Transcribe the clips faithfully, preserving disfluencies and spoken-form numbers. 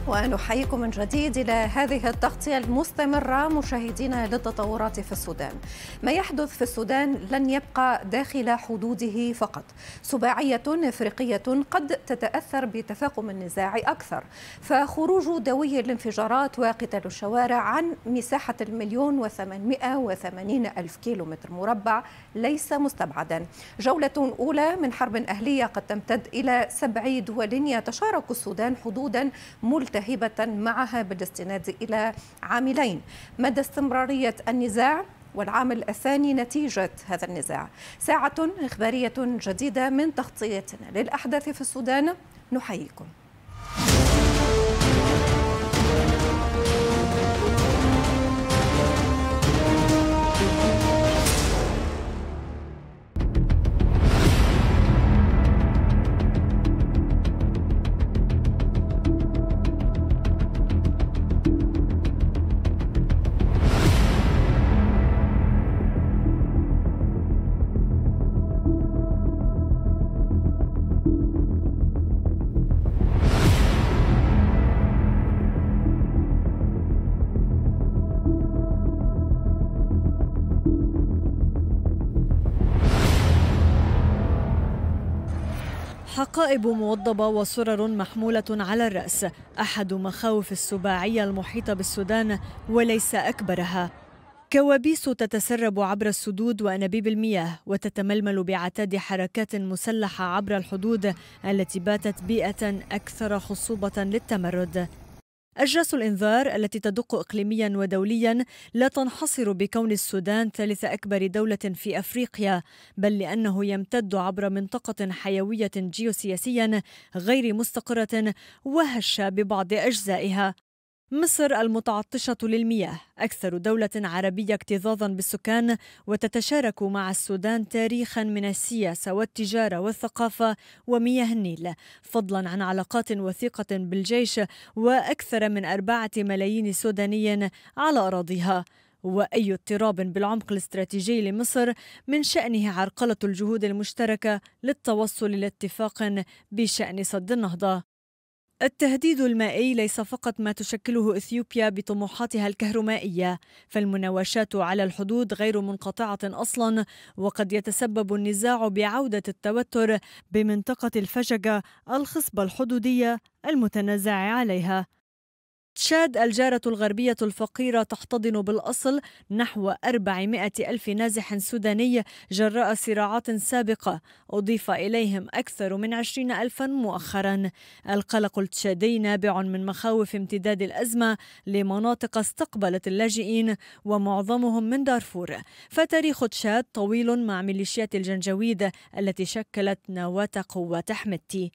ونحييكم من جديد إلى هذه التغطية المستمرة مشاهدينا للتطورات في السودان. ما يحدث في السودان لن يبقى داخل حدوده فقط. سباعية إفريقية قد تتأثر بتفاقم النزاع أكثر، فخروج دوي الانفجارات وقتال الشوارع عن مساحة المليون وثمانمائة وثمانين ألف كيلومتر مربع ليس مستبعدا. جولة أولى من حرب أهلية قد تمتد إلى سبع دول يتشارك السودان حدودا ملتهبة معها بالاستناد إلى عاملين: مدى استمرارية النزاع، والعامل الثاني نتيجة هذا النزاع. ساعة إخبارية جديدة من تغطيتنا للأحداث في السودان، نحييكم. حقائب موضبة وسرر محمولة على الرأس، أحد مخاوف السباعية المحيطة بالسودان وليس أكبرها. كوابيس تتسرب عبر السدود وأنابيب المياه، وتتململ بعتاد حركات مسلحة عبر الحدود التي باتت بيئة أكثر خصوبة للتمرد. أجراس الإنذار التي تدق إقليميا ودوليا لا تنحصر بكون السودان ثالث أكبر دولة في أفريقيا، بل لأنه يمتد عبر منطقة حيوية جيوسياسيا غير مستقرة وهشة ببعض أجزائها. مصر المتعطشة للمياه، أكثر دولة عربية اكتظاظا بالسكان، وتتشارك مع السودان تاريخا من السياسة والتجارة والثقافة ومياه النيل، فضلا عن علاقات وثيقة بالجيش وأكثر من أربعة ملايين سوداني على أراضيها. وأي اضطراب بالعمق الاستراتيجي لمصر من شأنه عرقلة الجهود المشتركة للتوصل لاتفاق بشأن سد النهضة. التهديد المائي ليس فقط ما تشكله إثيوبيا بطموحاتها الكهرومائية، فالمناوشات على الحدود غير منقطعة أصلا، وقد يتسبب النزاع بعودة التوتر بمنطقة الفجقة الخصبة الحدودية المتنازع عليها. تشاد الجارة الغربية الفقيرة تحتضن بالأصل نحو أربعمائة ألف نازح سوداني جراء صراعات سابقة، أضيف إليهم أكثر من عشرين ألفا مؤخرا. القلق التشادي نابع من مخاوف امتداد الأزمة لمناطق استقبلت اللاجئين ومعظمهم من دارفور، فتاريخ تشاد طويل مع ميليشيات الجنجويد التي شكلت نواة قوة حمدتي.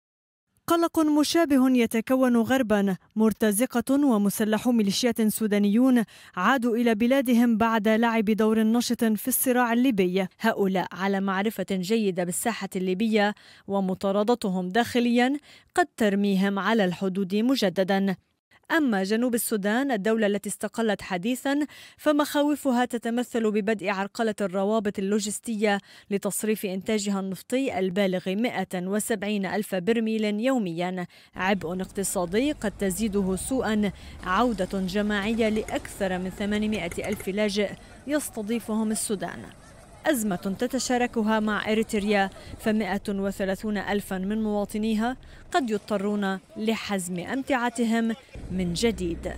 قلق مشابه يتكون غربا، مرتزقة ومسلحو ميليشيات سودانيون عادوا إلى بلادهم بعد لعب دور نشط في الصراع الليبي. هؤلاء على معرفة جيدة بالساحة الليبية، ومطاردتهم داخليا قد ترميهم على الحدود مجددا. أما جنوب السودان، الدولة التي استقلت حديثا، فمخاوفها تتمثل ببدء عرقلة الروابط اللوجستية لتصريف إنتاجها النفطي البالغ مائة وسبعين ألف برميل يوميا، عبء اقتصادي قد تزيده سوءا عودة جماعية لأكثر من ثمانمائة ألف لاجئ يستضيفهم السودان. أزمة تتشاركها مع إريتريا، فمائة وثلاثون ألفا من مواطنيها قد يضطرون لحزم أمتعتهم من جديد.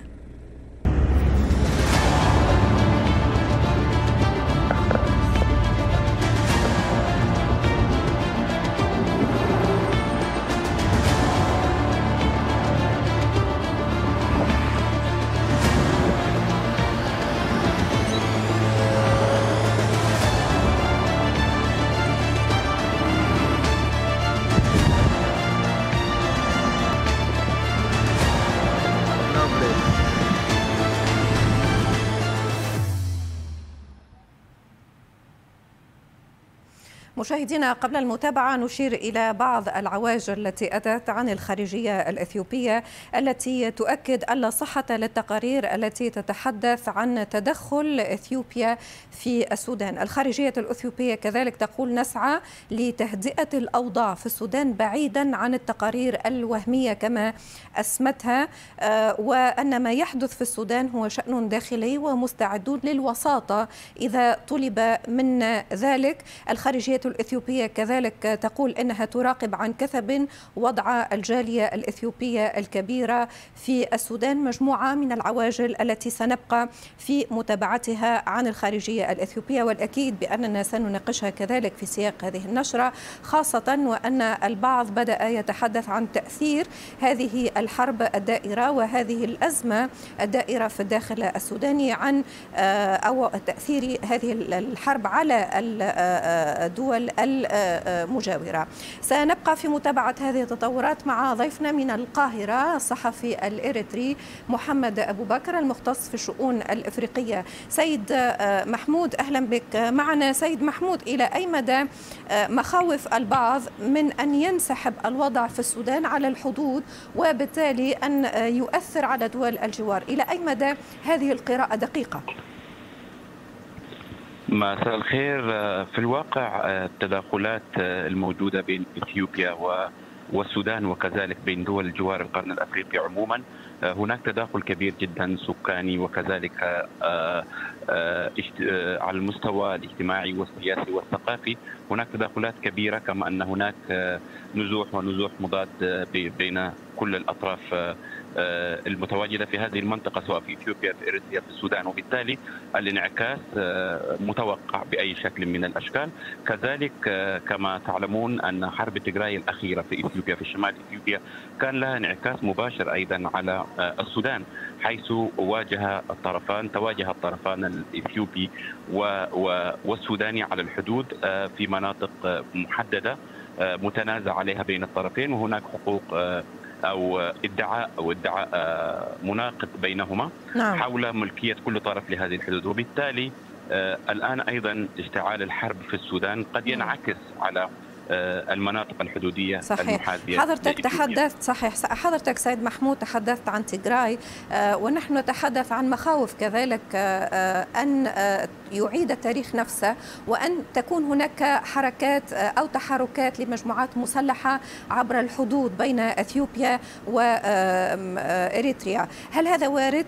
مشاهدينا، قبل المتابعة نشير إلى بعض العواجل التي أتت عن الخارجية الإثيوبية التي تؤكد ألا صحة للتقارير التي تتحدث عن تدخل إثيوبيا في السودان. الخارجية الإثيوبية كذلك تقول نسعى لتهدئة الأوضاع في السودان بعيدا عن التقارير الوهمية كما أسمتها، وأن ما يحدث في السودان هو شأن داخلي ومستعدون للوساطة إذا طلب من ذلك. الخارجية الإثيوبية كذلك تقول إنها تراقب عن كثب وضع الجالية الإثيوبية الكبيرة في السودان. مجموعة من العواجل التي سنبقى في متابعتها عن الخارجية الإثيوبية، والأكيد بأننا سنناقشها كذلك في سياق هذه النشرة، خاصة وأن البعض بدأ يتحدث عن تأثير هذه الحرب الدائرة وهذه الأزمة الدائرة في الداخل السوداني عن أو تأثير هذه الحرب على الدول المجاورة. سنبقى في متابعة هذه التطورات مع ضيفنا من القاهرة الصحفي الإريتري محمد أبو بكر المختص في الشؤون الإفريقية. سيد محمود، أهلا بك معنا. سيد محمود، إلى أي مدى مخاوف البعض من أن ينسحب الوضع في السودان على الحدود وبالتالي أن يؤثر على دول الجوار؟ إلى أي مدى هذه القراءة دقيقة؟ مساء الخير. في الواقع التداخلات الموجودة بين إثيوبيا والسودان وكذلك بين دول الجوار القرن الأفريقي عموما، هناك تداخل كبير جدا سكاني وكذلك على المستوى الاجتماعي والسياسي والثقافي. هناك تداخلات كبيرة، كما أن هناك نزوح ونزوح مضاد بين كل الأطراف المتواجدة في هذه المنطقة، سواء في إثيوبيا في إريتريا في السودان، وبالتالي الانعكاس متوقع بأي شكل من الأشكال. كذلك كما تعلمون أن حرب تيغراي الأخيرة في إثيوبيا في شمال إثيوبيا كان لها انعكاس مباشر أيضا على السودان، حيث واجه الطرفان تواجه الطرفان الإثيوبي والسوداني على الحدود في مناطق محددة متنازع عليها بين الطرفين، وهناك حقوق أو ادعاء أو ادعاء مناقض بينهما نعم. حول ملكية كل طرف لهذه الحدود، وبالتالي الآن أيضا اشتعال الحرب في السودان قد ينعكس على المناطق الحدودية صحيح. المحاذية. حضرتك تحدثت صحيح حضرتك سيد محمود تحدثت عن تيغراي، ونحن نتحدث عن مخاوف كذلك أن يعيد التاريخ نفسه وأن تكون هناك حركات أو تحركات لمجموعات مسلحة عبر الحدود بين أثيوبيا وإريتريا. هل هذا وارد؟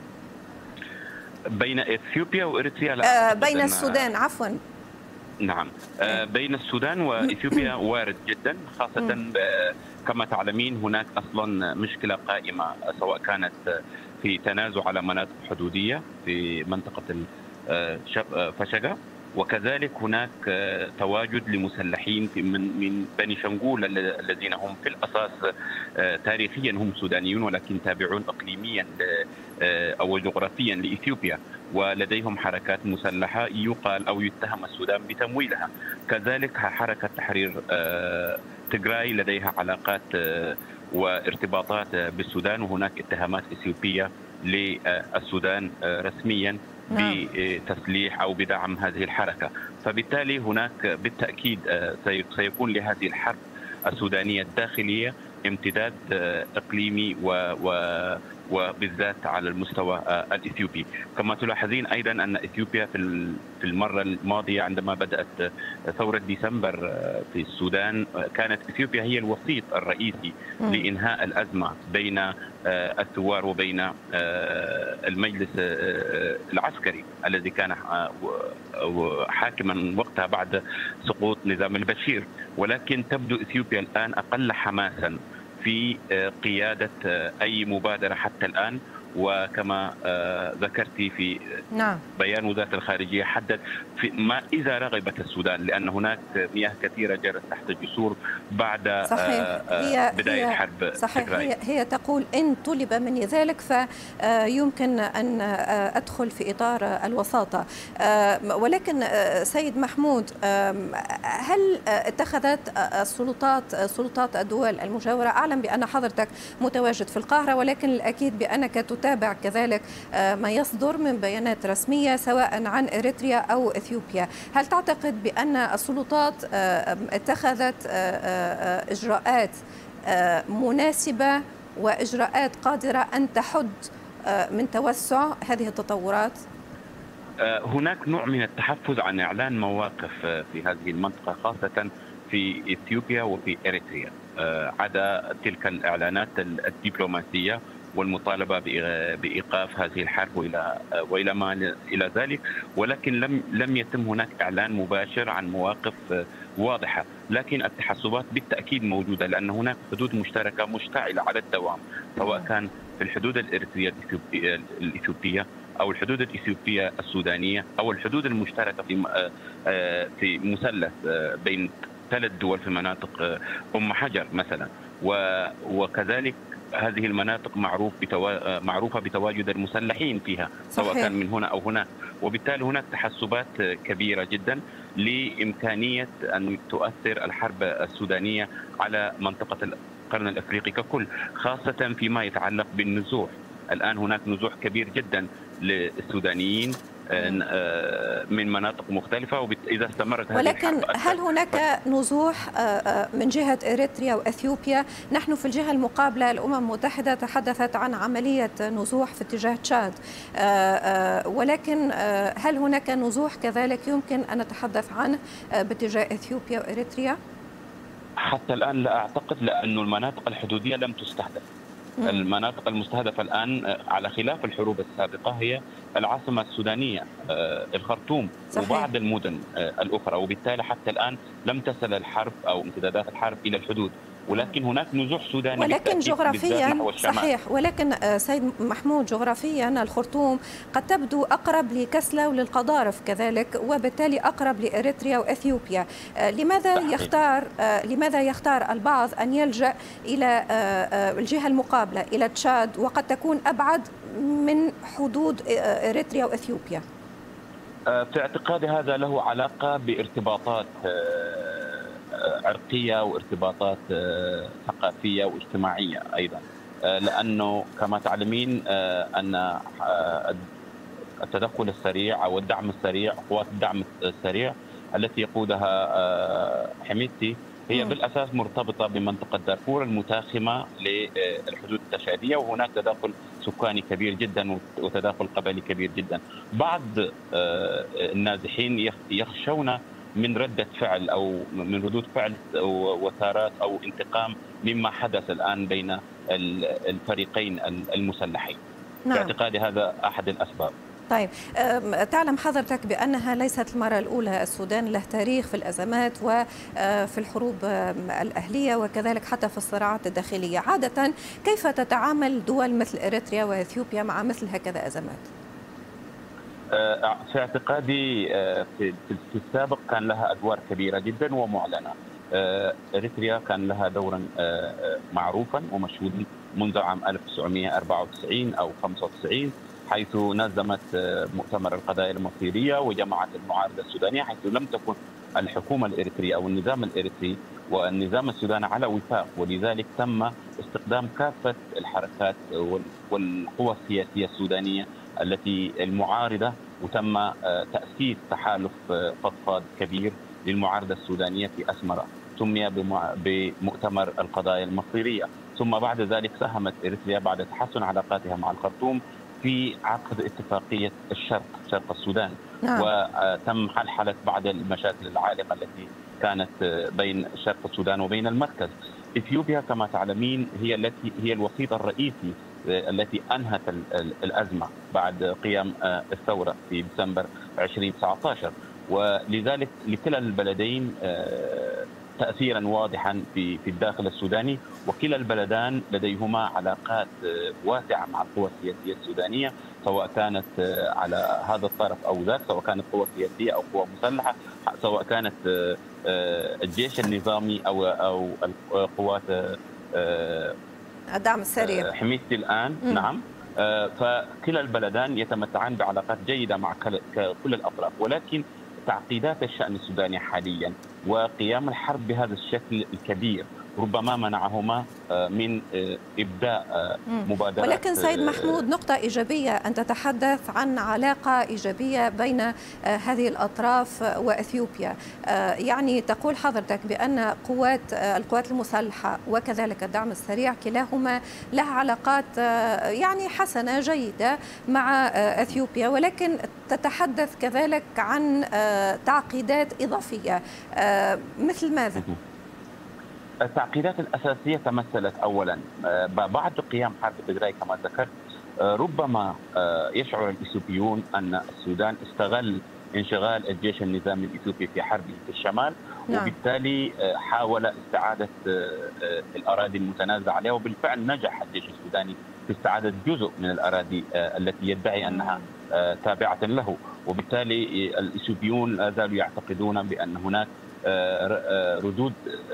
بين إثيوبيا وإريتريا لا. آه بين السودان عفوا نعم، بين السودان وإثيوبيا وارد جدا، خاصة كما تعلمين هناك أصلا مشكلة قائمة، سواء كانت في تنازع على مناطق حدودية في منطقة فشقة، وكذلك هناك تواجد لمسلحين من من بني شنغول الذين هم في الأساس تاريخيا هم سودانيون ولكن تابعون إقليميا أو جغرافيا لإثيوبيا، ولديهم حركات مسلحة يقال أو يتهم السودان بتمويلها. كذلك حركة تحرير تيغراي لديها علاقات وارتباطات بالسودان، وهناك اتهامات إثيوبية للسودان رسميا بتسليح أو بدعم هذه الحركة. فبالتالي هناك بالتأكيد سيكون لهذه الحرب السودانية الداخلية امتداد إقليمي و وبالذات على المستوى الإثيوبي. كما تلاحظين أيضا أن إثيوبيا في المرة الماضية عندما بدأت ثورة ديسمبر في السودان كانت إثيوبيا هي الوسيط الرئيسي م. لإنهاء الأزمة بين الثوار وبين المجلس العسكري الذي كان حاكما وقتها بعد سقوط نظام البشير، ولكن تبدو إثيوبيا الآن أقل حماسا في قيادة أي مبادرة حتى الآن. وكما ذكرتي في نعم. بيان وزارة الخارجية حدد في ما إذا رغبت السودان، لأن هناك مياه كثيرة جرت تحت الجسور بعد صحيح. هي بداية هي حرب صحيح. تيغراي. هي, هي تقول إن طلب مني ذلك فيمكن أن أدخل في إطار الوساطة. ولكن سيد محمود، هل اتخذت السلطات سلطات الدول المجاورة، أعلم بأن حضرتك متواجد في القاهرة، ولكن الأكيد بأنك تتابع كذلك ما يصدر من بيانات رسمية سواء عن إريتريا أو إثيوبيا، هل تعتقد بأن السلطات اتخذت إجراءات مناسبة وإجراءات قادرة أن تحد من توسع هذه التطورات؟ هناك نوع من التحفز عن إعلان مواقف في هذه المنطقة، خاصة في إثيوبيا وفي إريتريا، عدا تلك الإعلانات الدبلوماسية والمطالبة بإيقاف هذه الحرب وإلى وإلى ما إلى ذلك، ولكن لم لم يتم هناك إعلان مباشر عن مواقف واضحة، لكن التحسبات بالتأكيد موجودة، لأن هناك حدود مشتركة مشتعلة على الدوام، سواء كان في الحدود الإريترية الإثيوبية أو الحدود الإثيوبية السودانية أو الحدود المشتركة في في مثلث بين ثلاث دول في مناطق أم حجر مثلا، وكذلك هذه المناطق معروف بتوا... معروفة بتواجد المسلحين فيها سواء صحيح. كان من هنا أو هناك، وبالتالي هناك تحسبات كبيرة جدا لإمكانية أن تؤثر الحرب السودانية على منطقة القرن الأفريقي ككل، خاصة فيما يتعلق بالنزوح. الآن هناك نزوح كبير جدا للسودانيين من مناطق مختلفة، وإذا استمرت هذه ولكن هل هناك نزوح من جهة إريتريا وأثيوبيا؟ نحن في الجهة المقابلة الأمم المتحدة تحدثت عن عملية نزوح في اتجاه تشاد، ولكن هل هناك نزوح كذلك يمكن أن نتحدث عنه باتجاه أثيوبيا وإريتريا؟ حتى الآن لا أعتقد، لأن المناطق الحدودية لم تستهدف. المناطق المستهدفة الآن على خلاف الحروب السابقة هي العاصمة السودانية الخرطوم صحيح. وبعض المدن الأخرى، وبالتالي حتى الآن لم تصل الحرب أو امتدادات الحرب إلى الحدود، ولكن هناك نزوح سوداني ولكن جغرافيا صحيح. ولكن سيد محمود، جغرافيا الخرطوم قد تبدو أقرب لكسلة وللقضارف كذلك، وبالتالي أقرب لإريتريا وأثيوبيا. لماذا صحيح. يختار لماذا يختار البعض أن يلجأ إلى الجهة المقابلة إلى تشاد وقد تكون أبعد من حدود إريتريا وأثيوبيا؟ في اعتقادي هذا له علاقة بارتباطات عرقية وارتباطات ثقافية واجتماعية أيضا، لأنه كما تعلمين أن التدخل السريع أو الدعم السريع، قوات الدعم السريع التي يقودها حميدتي هي بالأساس مرتبطة بمنطقة دارفور المتاخمة للحدود التشادية، وهناك تداخل سكاني كبير جدا وتداخل قبلي كبير جدا. بعض النازحين يخشون من ردة فعل أو من ردود فعل وثارات أو انتقام مما حدث الآن بين الفريقين المسلحين. نعم. باعتقادي هذا أحد الأسباب. طيب، تعلم حضرتك بأنها ليست المرة الأولى السودان له تاريخ في الأزمات وفي الحروب الأهلية وكذلك حتى في الصراعات الداخلية. عادة كيف تتعامل دول مثل إريتريا وإثيوبيا مع مثل هكذا أزمات؟ في اعتقادي في السابق كان لها أدوار كبيرة جدا ومعلنة. إريتريا كان لها دورا معروفا ومشهودا منذ عام ألف وتسعمئة وأربعة وتسعين أو خمسة وتسعين، حيث نظمت مؤتمر القضايا المصيرية وجمعت المعارضة السودانية، حيث لم تكن الحكومة الإريترية أو النظام الإريتري والنظام السوداني على وفاق، ولذلك تم استخدام كافة الحركات والقوى السياسية السودانية التي المعارضة، وتم تأسيس تحالف فضفاض كبير للمعارضة السودانية في أسمرة سمي بمؤتمر القضايا المصيرية. ثم بعد ذلك ساهمت إريتريا بعد تحسن علاقاتها مع الخرطوم في عقد اتفاقية الشرق شرق السودان. نعم. وتم حلحلة بعض المشاكل العالقة التي كانت بين شرق السودان وبين المركز. إثيوبيا كما تعلمين هي التي هي الوسيط الرئيسي التي أنهت الأزمة بعد قيام الثورة في ديسمبر ألفين وتسعة عشر، ولذلك لكلا البلدين تأثيرا واضحا في في الداخل السوداني، وكلا البلدان لديهما علاقات واسعة مع القوى السياسية السودانية، سواء كانت على هذا الطرف أو ذاك، سواء كانت قوى سياسية أو قوى مسلحة، سواء كانت الجيش النظامي أو أو القوات الدعم السريع حميدتي الآن. م. نعم. فكلا البلدان يتمتعان بعلاقات جيدة مع كل الأطراف، ولكن تعقيدات الشأن السوداني حاليا وقيام الحرب بهذا الشكل الكبير ربما منعهما من إبداء مبادرات. ولكن سيد محمود، نقطة إيجابية أن تتحدث عن علاقة إيجابية بين هذه الأطراف وأثيوبيا، يعني تقول حضرتك بأن قوات القوات المسلحة وكذلك الدعم السريع كلاهما لها علاقات يعني حسنة جيدة مع أثيوبيا، ولكن تتحدث كذلك عن تعقيدات إضافية مثل ماذا؟ التعقيدات الأساسية تمثلت أولا بعد قيام حرب تجراي كما ذكرت، ربما يشعر الإثيوبيون أن السودان استغل انشغال الجيش النظامي الإثيوبي في حربه في الشمال، نعم. وبالتالي حاول استعادة الأراضي المتنازع عليها، وبالفعل نجح الجيش السوداني في استعادة جزء من الأراضي التي يدعي أنها تابعة له، وبالتالي الإثيوبيون لا زالوا يعتقدون بأن هناك ردود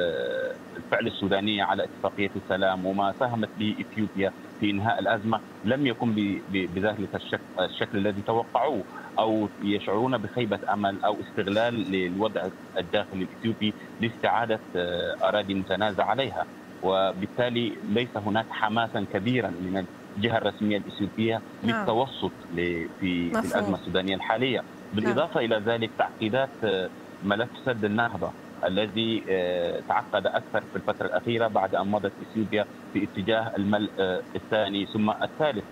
الفعل السودانية على اتفاقية السلام وما ساهمت به إثيوبيا في إنهاء الأزمة لم يكن بذلك الشكل الذي توقعوه، أو يشعرون بخيبة أمل أو استغلال للوضع الداخلي الإثيوبي لاستعادة أراضي متنازع عليها، وبالتالي ليس هناك حماسا كبيرا من الجهة الرسمية الإثيوبية للتوسط في, في الأزمة السودانية الحالية. بالإضافة إلى ذلك تعقيدات ملف سد النهضة الذي تعقد أكثر في الفترة الأخيرة بعد أن مضت إثيوبيا في اتجاه الملء الثاني ثم الثالث،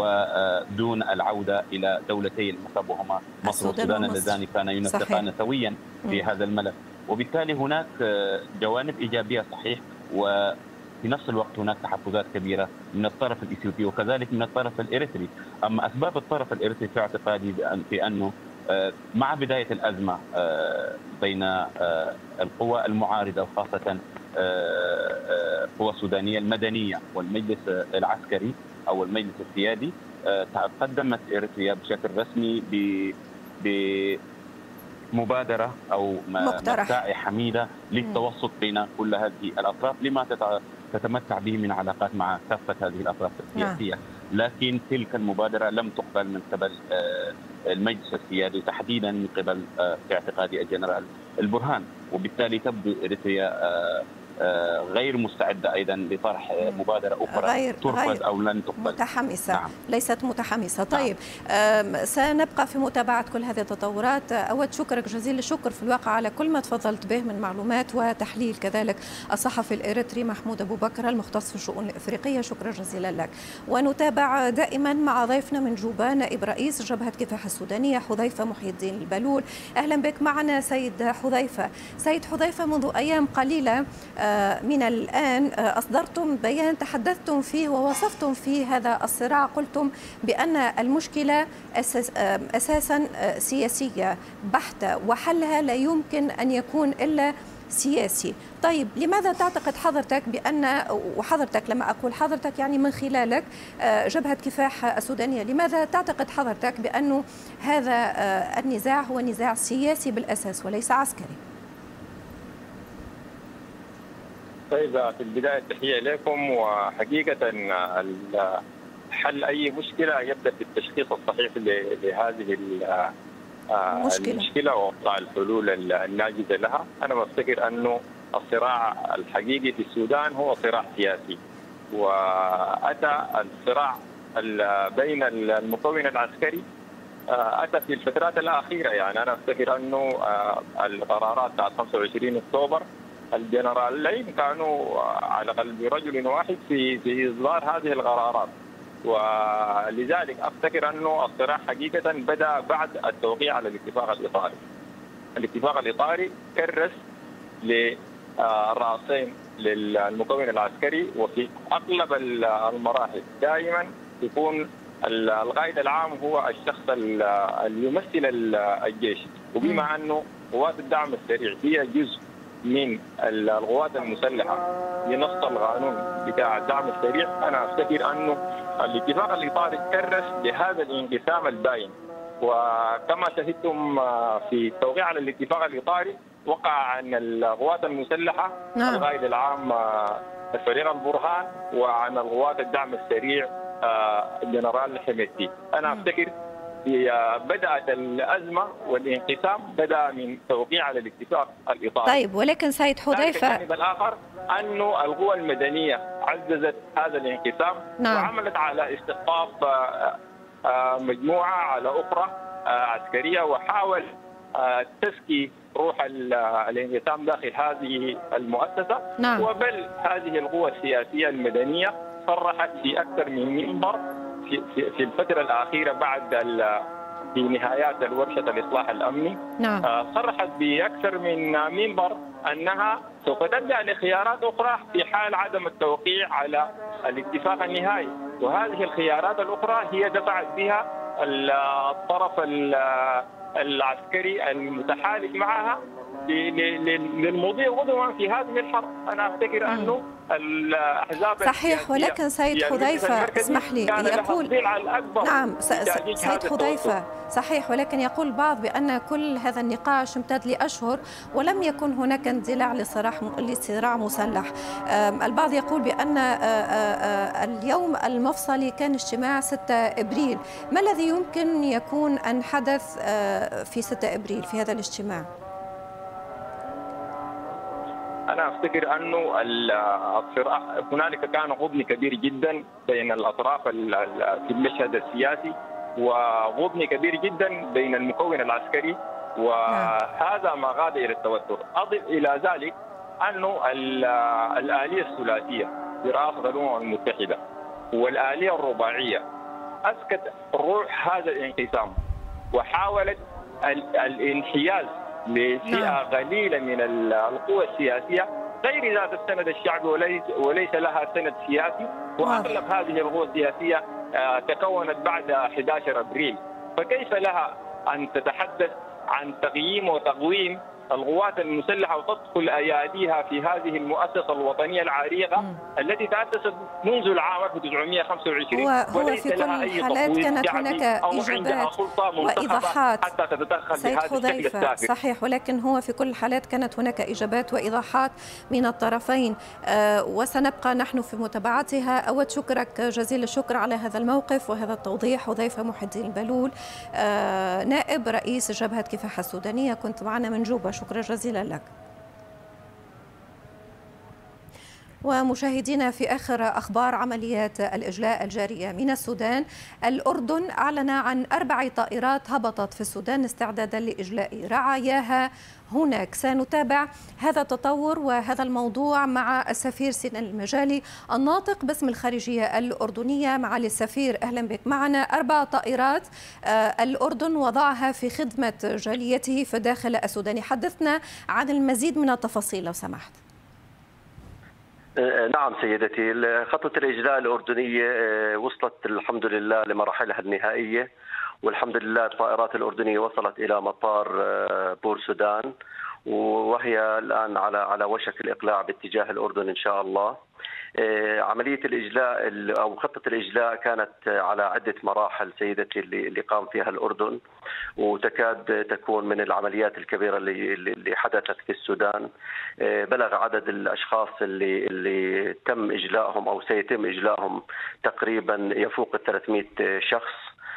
ودون العودة إلى دولتي المصب وهما مصر والسودان اللذان كانا ينسقان سويا في هذا الملف، وبالتالي هناك جوانب إيجابية صحيح، وفي نفس الوقت هناك تحفظات كبيرة من الطرف الإثيوبي وكذلك من الطرف الإريتري. أما أسباب الطرف الإريتري في اعتقادي في أنه مع بداية الأزمة بين القوى المعارضة وخاصة القوى السودانية المدنية والمجلس العسكري أو المجلس السيادي، تقدمت إريتريا بشكل رسمي بمبادرة أو مساعي حميدة للتوسط بين كل هذه الأطراف لما تتمتع به من علاقات مع كافة هذه الأطراف السياسية، لكن تلك المبادرة لم تقبل من قبل المجلس السيادي تحديدا من قبل في اعتقادي الجنرال البرهان، وبالتالي تبدو إريتريا غير مستعدة أيضا لطرح مبادرة أخرى غير ترفض غير أو لن تقبل. متحمسة. نعم. ليست متحمسة. طيب نعم. سنبقى في متابعة كل هذه التطورات. أود شكرك جزيل الشكر في الواقع على كل ما تفضلت به من معلومات وتحليل، كذلك الصحفي الإريتري محمود أبو بكر المختص في الشؤون الإفريقية، شكرا جزيلا لك. ونتابع دائما مع ضيفنا من جوبا نائب رئيس جبهة كفاح السودانية حذيفة محي الدين البلول. أهلا بك معنا سيد حذيفة. سيد حذيفة، منذ أيام قليلة من الآن أصدرتم بيان تحدثتم فيه ووصفتم فيه هذا الصراع، قلتم بأن المشكلة أساس أساسا سياسية بحتة وحلها لا يمكن أن يكون إلا سياسي. طيب لماذا تعتقد حضرتك بأن، وحضرتك لما أقول حضرتك يعني من خلالك جبهة كفاح السودانية، لماذا تعتقد حضرتك بأنه هذا النزاع هو نزاع سياسي بالأساس وليس عسكري؟ طيب، في البداية تحية لكم. وحقيقة حل أي مشكلة يبدأ بالتشخيص الصحيح لهذه المشكلة, المشكلة ووضع الحلول الناجزة لها. أنا بفتكر أنه الصراع الحقيقي في السودان هو صراع سياسي، وأتى الصراع بين المكون العسكري أتى في الفترات الأخيرة. يعني أنا أفتكر أنه القرارات بتاعت خمسة وعشرين أكتوبر الجنرالين كانوا على قلب رجل واحد في في إصدار هذه القرارات، ولذلك أفتكر أنه الصراع حقيقة بدأ بعد التوقيع على الاتفاق الإطاري. الاتفاق الإطاري كرس للرأسين للمكون العسكري، وفي أغلب المراحل دائما يكون القائد العام هو الشخص اللي يمثل الجيش، وبما أنه قوات الدعم السريع هي جزء من القوات المسلحه لنص القانون بتاع الدعم السريع، انا افتكر انه الاتفاق الاطاري كرس لهذا الانقسام الباين. وكما شهدتم في التوقيع على الاتفاق الاطاري وقع عن القوات المسلحه نعم. القائد العام الفريق البرهان، وعن القوات الدعم السريع الجنرال حميدتي. انا افتكر بدأت الأزمة والانقسام بدأ من توقيع على الاتفاق الإطاري. طيب، ولكن سيد حذيفة، الجانب الآخر أنه القوى المدنية عززت هذا الانقسام. نعم. وعملت على استقطاب مجموعة على أخرى عسكرية، وحاول تسكي روح الانقسام داخل هذه المؤسسة. نعم. وبل هذه القوى السياسية المدنية صرحت في أكثر من منبر في في الفترة الأخيرة بعد في نهايات الورشة الإصلاح الأمني. نعم. صرحت بأكثر من منبر أنها سوف تلجأ لخيارات أخرى في حال عدم التوقيع على الاتفاق النهائي، وهذه الخيارات الأخرى هي دفعت بها الطرف العسكري المتحالف معها للمضي غدوا في هذه الحرب. أنا أفتكر أنه الأحزاب صحيح، ولكن سيد حذيفة اسمح لي يقول نعم سيد حذيفة صحيح، ولكن يقول البعض بأن كل هذا النقاش امتد لأشهر ولم يكن هناك اندلاع لصراع مسلح. البعض يقول بأن اليوم المفصلي كان اجتماع ستة أبريل، ما الذي يمكن يكون أن حدث في ستة أبريل في هذا الاجتماع؟ أنا أفتكر أنه الصراع هنالك كان غبن كبير جدا بين الأطراف في المشهد السياسي، وغبن كبير جدا بين المكون العسكري، وهذا ما غاد إلى التوتر. أضف إلى ذلك أنه الآلية الثلاثية برئاسة الأمم المتحدة والآلية الرباعية أسكت روح هذا الانقسام، وحاولت الانحياز لفئة قليلة من القوى السياسية غير ذات السند الشعبي وليس, وليس لها سند سياسي، وأغلب هذه القوى السياسية تكونت بعد أحد عشر أبريل، فكيف لها أن تتحدث عن تقييم وتقويم القوات المسلحة وتدخل أياديها في هذه المؤسسة الوطنية العريقة م. التي تأسست منذ العام ألف وتسعمئة وخمسة وعشرين، هو وليس في كل لها أي الحالات كانت هناك إجابات وإيضاحات حتى تتدخل سيد حذيفة. صحيح، ولكن هو في كل الحالات كانت هناك إجابات وإيضاحات من الطرفين، أه وسنبقى نحن في متابعتها. أود شكرك جزيل الشكر على هذا الموقف وهذا التوضيح حذيفة محي الدين البلول، أه نائب رئيس جبهة كفاح السودانية، كنت معنا من جوبا، شكرا جزيلا لك. ومشاهدينا، في آخر أخبار عمليات الإجلاء الجارية من السودان، الأردن أعلن عن أربع طائرات هبطت في السودان استعدادا لإجلاء رعاياها هناك. سنتابع هذا التطور وهذا الموضوع مع السفير سنان المجالي الناطق باسم الخارجية الأردنية. معالي السفير أهلا بك معنا. أربع طائرات الأردن وضعها في خدمة جاليته في داخل السودان، حدثنا عن المزيد من التفاصيل لو سمحت. نعم سيدتي، خطة الإجلاء الأردنية وصلت الحمد لله لمراحلها النهائية، والحمد لله الطائرات الأردنية وصلت إلى مطار بور سودان، وهي الآن على على وشك الإقلاع باتجاه الأردن إن شاء الله. عملية الإجلاء أو خطة الإجلاء كانت على عدة مراحل سيدتي اللي قام فيها الأردن، وتكاد تكون من العمليات الكبيرة اللي اللي حدثت في السودان. بلغ عدد الأشخاص اللي اللي تم إجلائهم أو سيتم إجلائهم تقريبا يفوق ثلاثمئة شخص،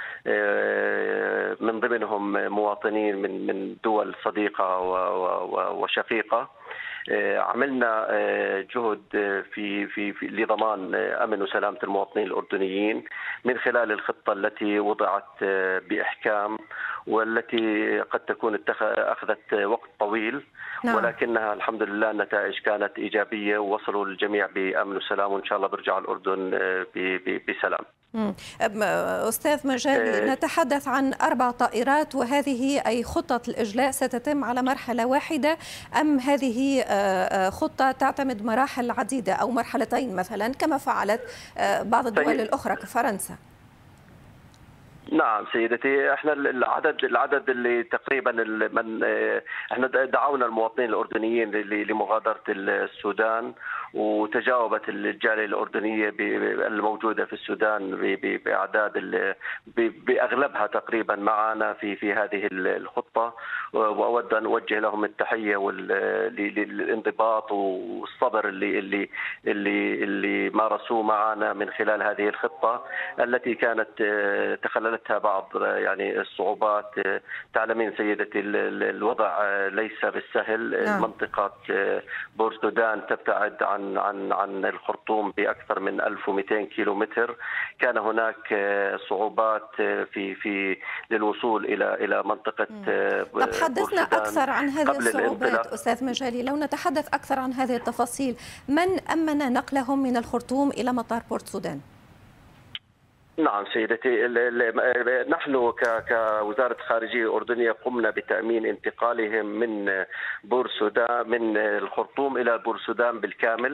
من ضمنهم مواطنين من من دول صديقة وشقيقة. عملنا جهد في في, في لضمان امن وسلامه المواطنين الاردنيين من خلال الخطه التي وضعت باحكام، والتي قد تكون اخذت وقت طويل، نعم. ولكنها الحمد لله النتائج كانت ايجابيه، ووصلوا الجميع بامن وسلام، وان شاء الله بيرجع الاردن بسلام. أستاذ مجالي، نتحدث عن أربع طائرات، وهذه أي خطة الإجلاء ستتم على مرحلة واحدة أم هذه خطة تعتمد مراحل عديدة أو مرحلتين مثلا كما فعلت بعض الدول الأخرى كفرنسا؟ نعم سيدتي، احنا العدد العدد اللي تقريبا من احنا دعونا المواطنين الاردنيين لمغادره السودان، وتجاوبت الجاليه الاردنيه الموجوده في السودان باعداد باغلبها تقريبا معنا في في هذه الخطه، واود ان اوجه لهم التحيه للانضباط والصبر اللي اللي اللي اللي مارسوه معنا من خلال هذه الخطه التي كانت تخللت بعض يعني الصعوبات. تعلمين سيدتي الوضع ليس بالسهل. نعم. منطقة بورسودان تبتعد عن عن عن الخرطوم بأكثر من ألف ومئتين كيلومتر. كان هناك صعوبات في في للوصول إلى إلى منطقة بورسودان. طب حدثنا أكثر عن هذه الصعوبات أستاذ مجالي، لو نتحدث أكثر عن هذه التفاصيل، من أمن نقلهم من الخرطوم إلى مطار بورت سودان؟ نعم سيدتي، نحن كوزارة خارجية أردنية قمنا بتأمين انتقالهم من بورسودان من الخرطوم إلى بورسودان بالكامل،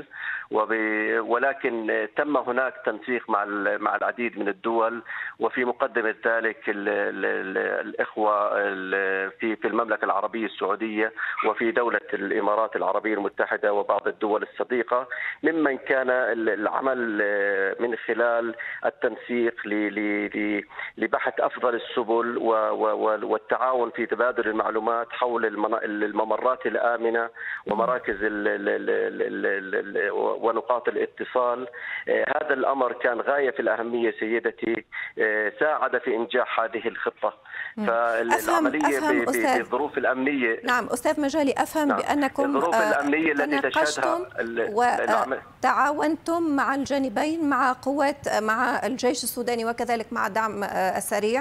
ولكن تم هناك تنسيق مع مع العديد من الدول، وفي مقدمة ذلك الإخوة في في المملكة العربية السعودية وفي دولة الإمارات العربية المتحدة وبعض الدول الصديقة، ممن كان العمل من خلال التنسيق لبحث أفضل السبل والتعاون في تبادل المعلومات حول الممرات الآمنة ومراكز ونقاط الاتصال. هذا الأمر كان غاية في الأهمية سيدتي، ساعد في إنجاح هذه الخطة. فالعملية بالظروف الأمنية. نعم أستاذ مجالي، أفهم نعم. بأنكم الظروف الأمنية التي تشهدها وتعاونتم مع الجانبين، مع قوات مع الجيش السوداني وكذلك مع الدعم السريع.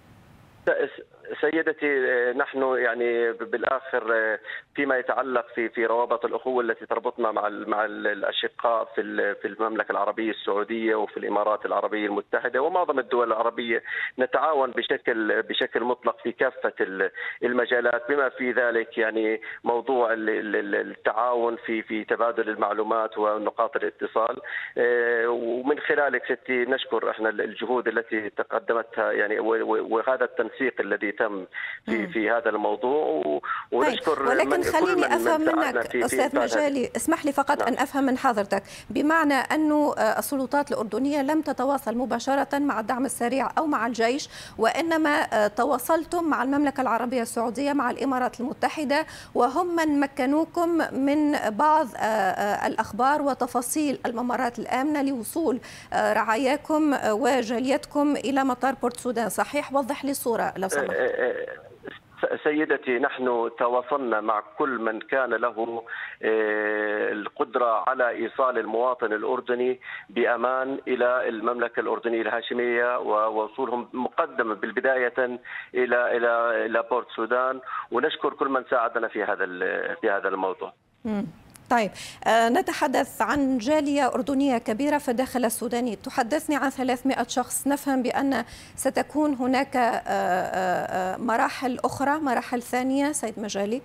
سيدتي، نحن يعني بالاخر فيما يتعلق في في روابط الاخوه التي تربطنا مع مع الاشقاء في في المملكه العربيه السعوديه وفي الامارات العربيه المتحده ومعظم الدول العربيه، نتعاون بشكل بشكل مطلق في كافه المجالات، بما في ذلك يعني موضوع التعاون في في تبادل المعلومات ونقاط الاتصال. ومن خلالك ستي نشكر احنا الجهود التي تقدمتها يعني، وهذا التنسيق الذي تم في في هذا الموضوع، ونشكر. ولكن خليني افهم منك استاذ مجالي، اسمح لي فقط نعم. ان افهم من حضرتك، بمعنى انه السلطات الاردنيه لم تتواصل مباشره مع الدعم السريع او مع الجيش، وانما تواصلتم مع المملكه العربيه السعوديه، مع الامارات المتحده، وهم من مكنوكم من بعض الاخبار وتفاصيل الممرات الامنه لوصول رعاياكم وجاليتكم الى مطار بورت سودان، صحيح؟ وضح لي الصوره لو سمحت. سيدتي، نحن تواصلنا مع كل من كان له القدرة على إيصال المواطن الأردني بأمان إلى المملكة الأردنية الهاشمية ووصولهم مقدما بالبداية إلى إلى إلى بورت سودان، ونشكر كل من ساعدنا في هذا في هذا الموضوع. مم. طيب، آه نتحدث عن جالية أردنية كبيرة في الداخل السوداني، تحدثني عن ثلاثمئة شخص، نفهم بأن ستكون هناك آه آه مراحل أخرى، مراحل ثانية سيد مجالي؟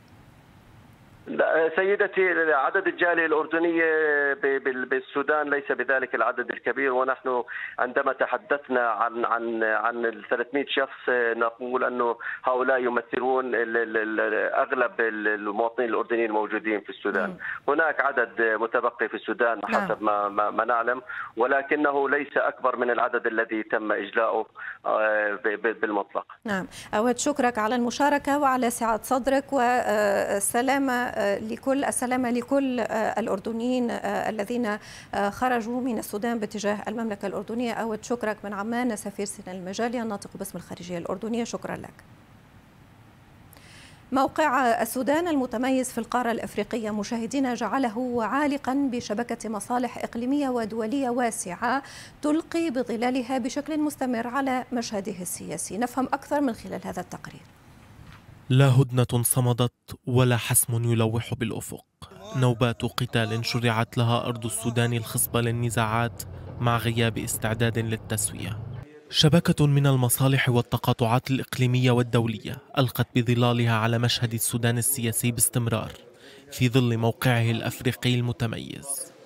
سيدتي، عدد الجالية الأردنية بالسودان ليس بذلك العدد الكبير، ونحن عندما تحدثنا عن عن عن ال ثلاثمئة شخص نقول أنه هؤلاء يمثلون أغلب المواطنين الأردنيين الموجودين في السودان. م. هناك عدد متبقي في السودان حسب ما ما نعلم، ولكنه ليس أكبر من العدد الذي تم إجلاؤه بالمطلق. نعم، أود شكرك على المشاركة وعلى سعة صدرك، والسلامة لكل السلامة لكل الأردنيين الذين خرجوا من السودان باتجاه المملكة الأردنية. أود شكرك من عمان سفير سنان المجالي الناطق باسم الخارجية الأردنية، شكرا لك. موقع السودان المتميز في القارة الأفريقية مشاهدينا جعله عالقا بشبكة مصالح إقليمية ودولية واسعة تلقي بظلالها بشكل مستمر على مشهده السياسي. نفهم أكثر من خلال هذا التقرير. لا هدنة صمدت ولا حسم يلوح بالأفق، نوبات قتال شرعت لها أرض السودان الخصبة للنزاعات مع غياب استعداد للتسوية. شبكة من المصالح والتقاطعات الإقليمية والدولية ألقت بظلالها على مشهد السودان السياسي باستمرار في ظل موقعه الأفريقي المتميز.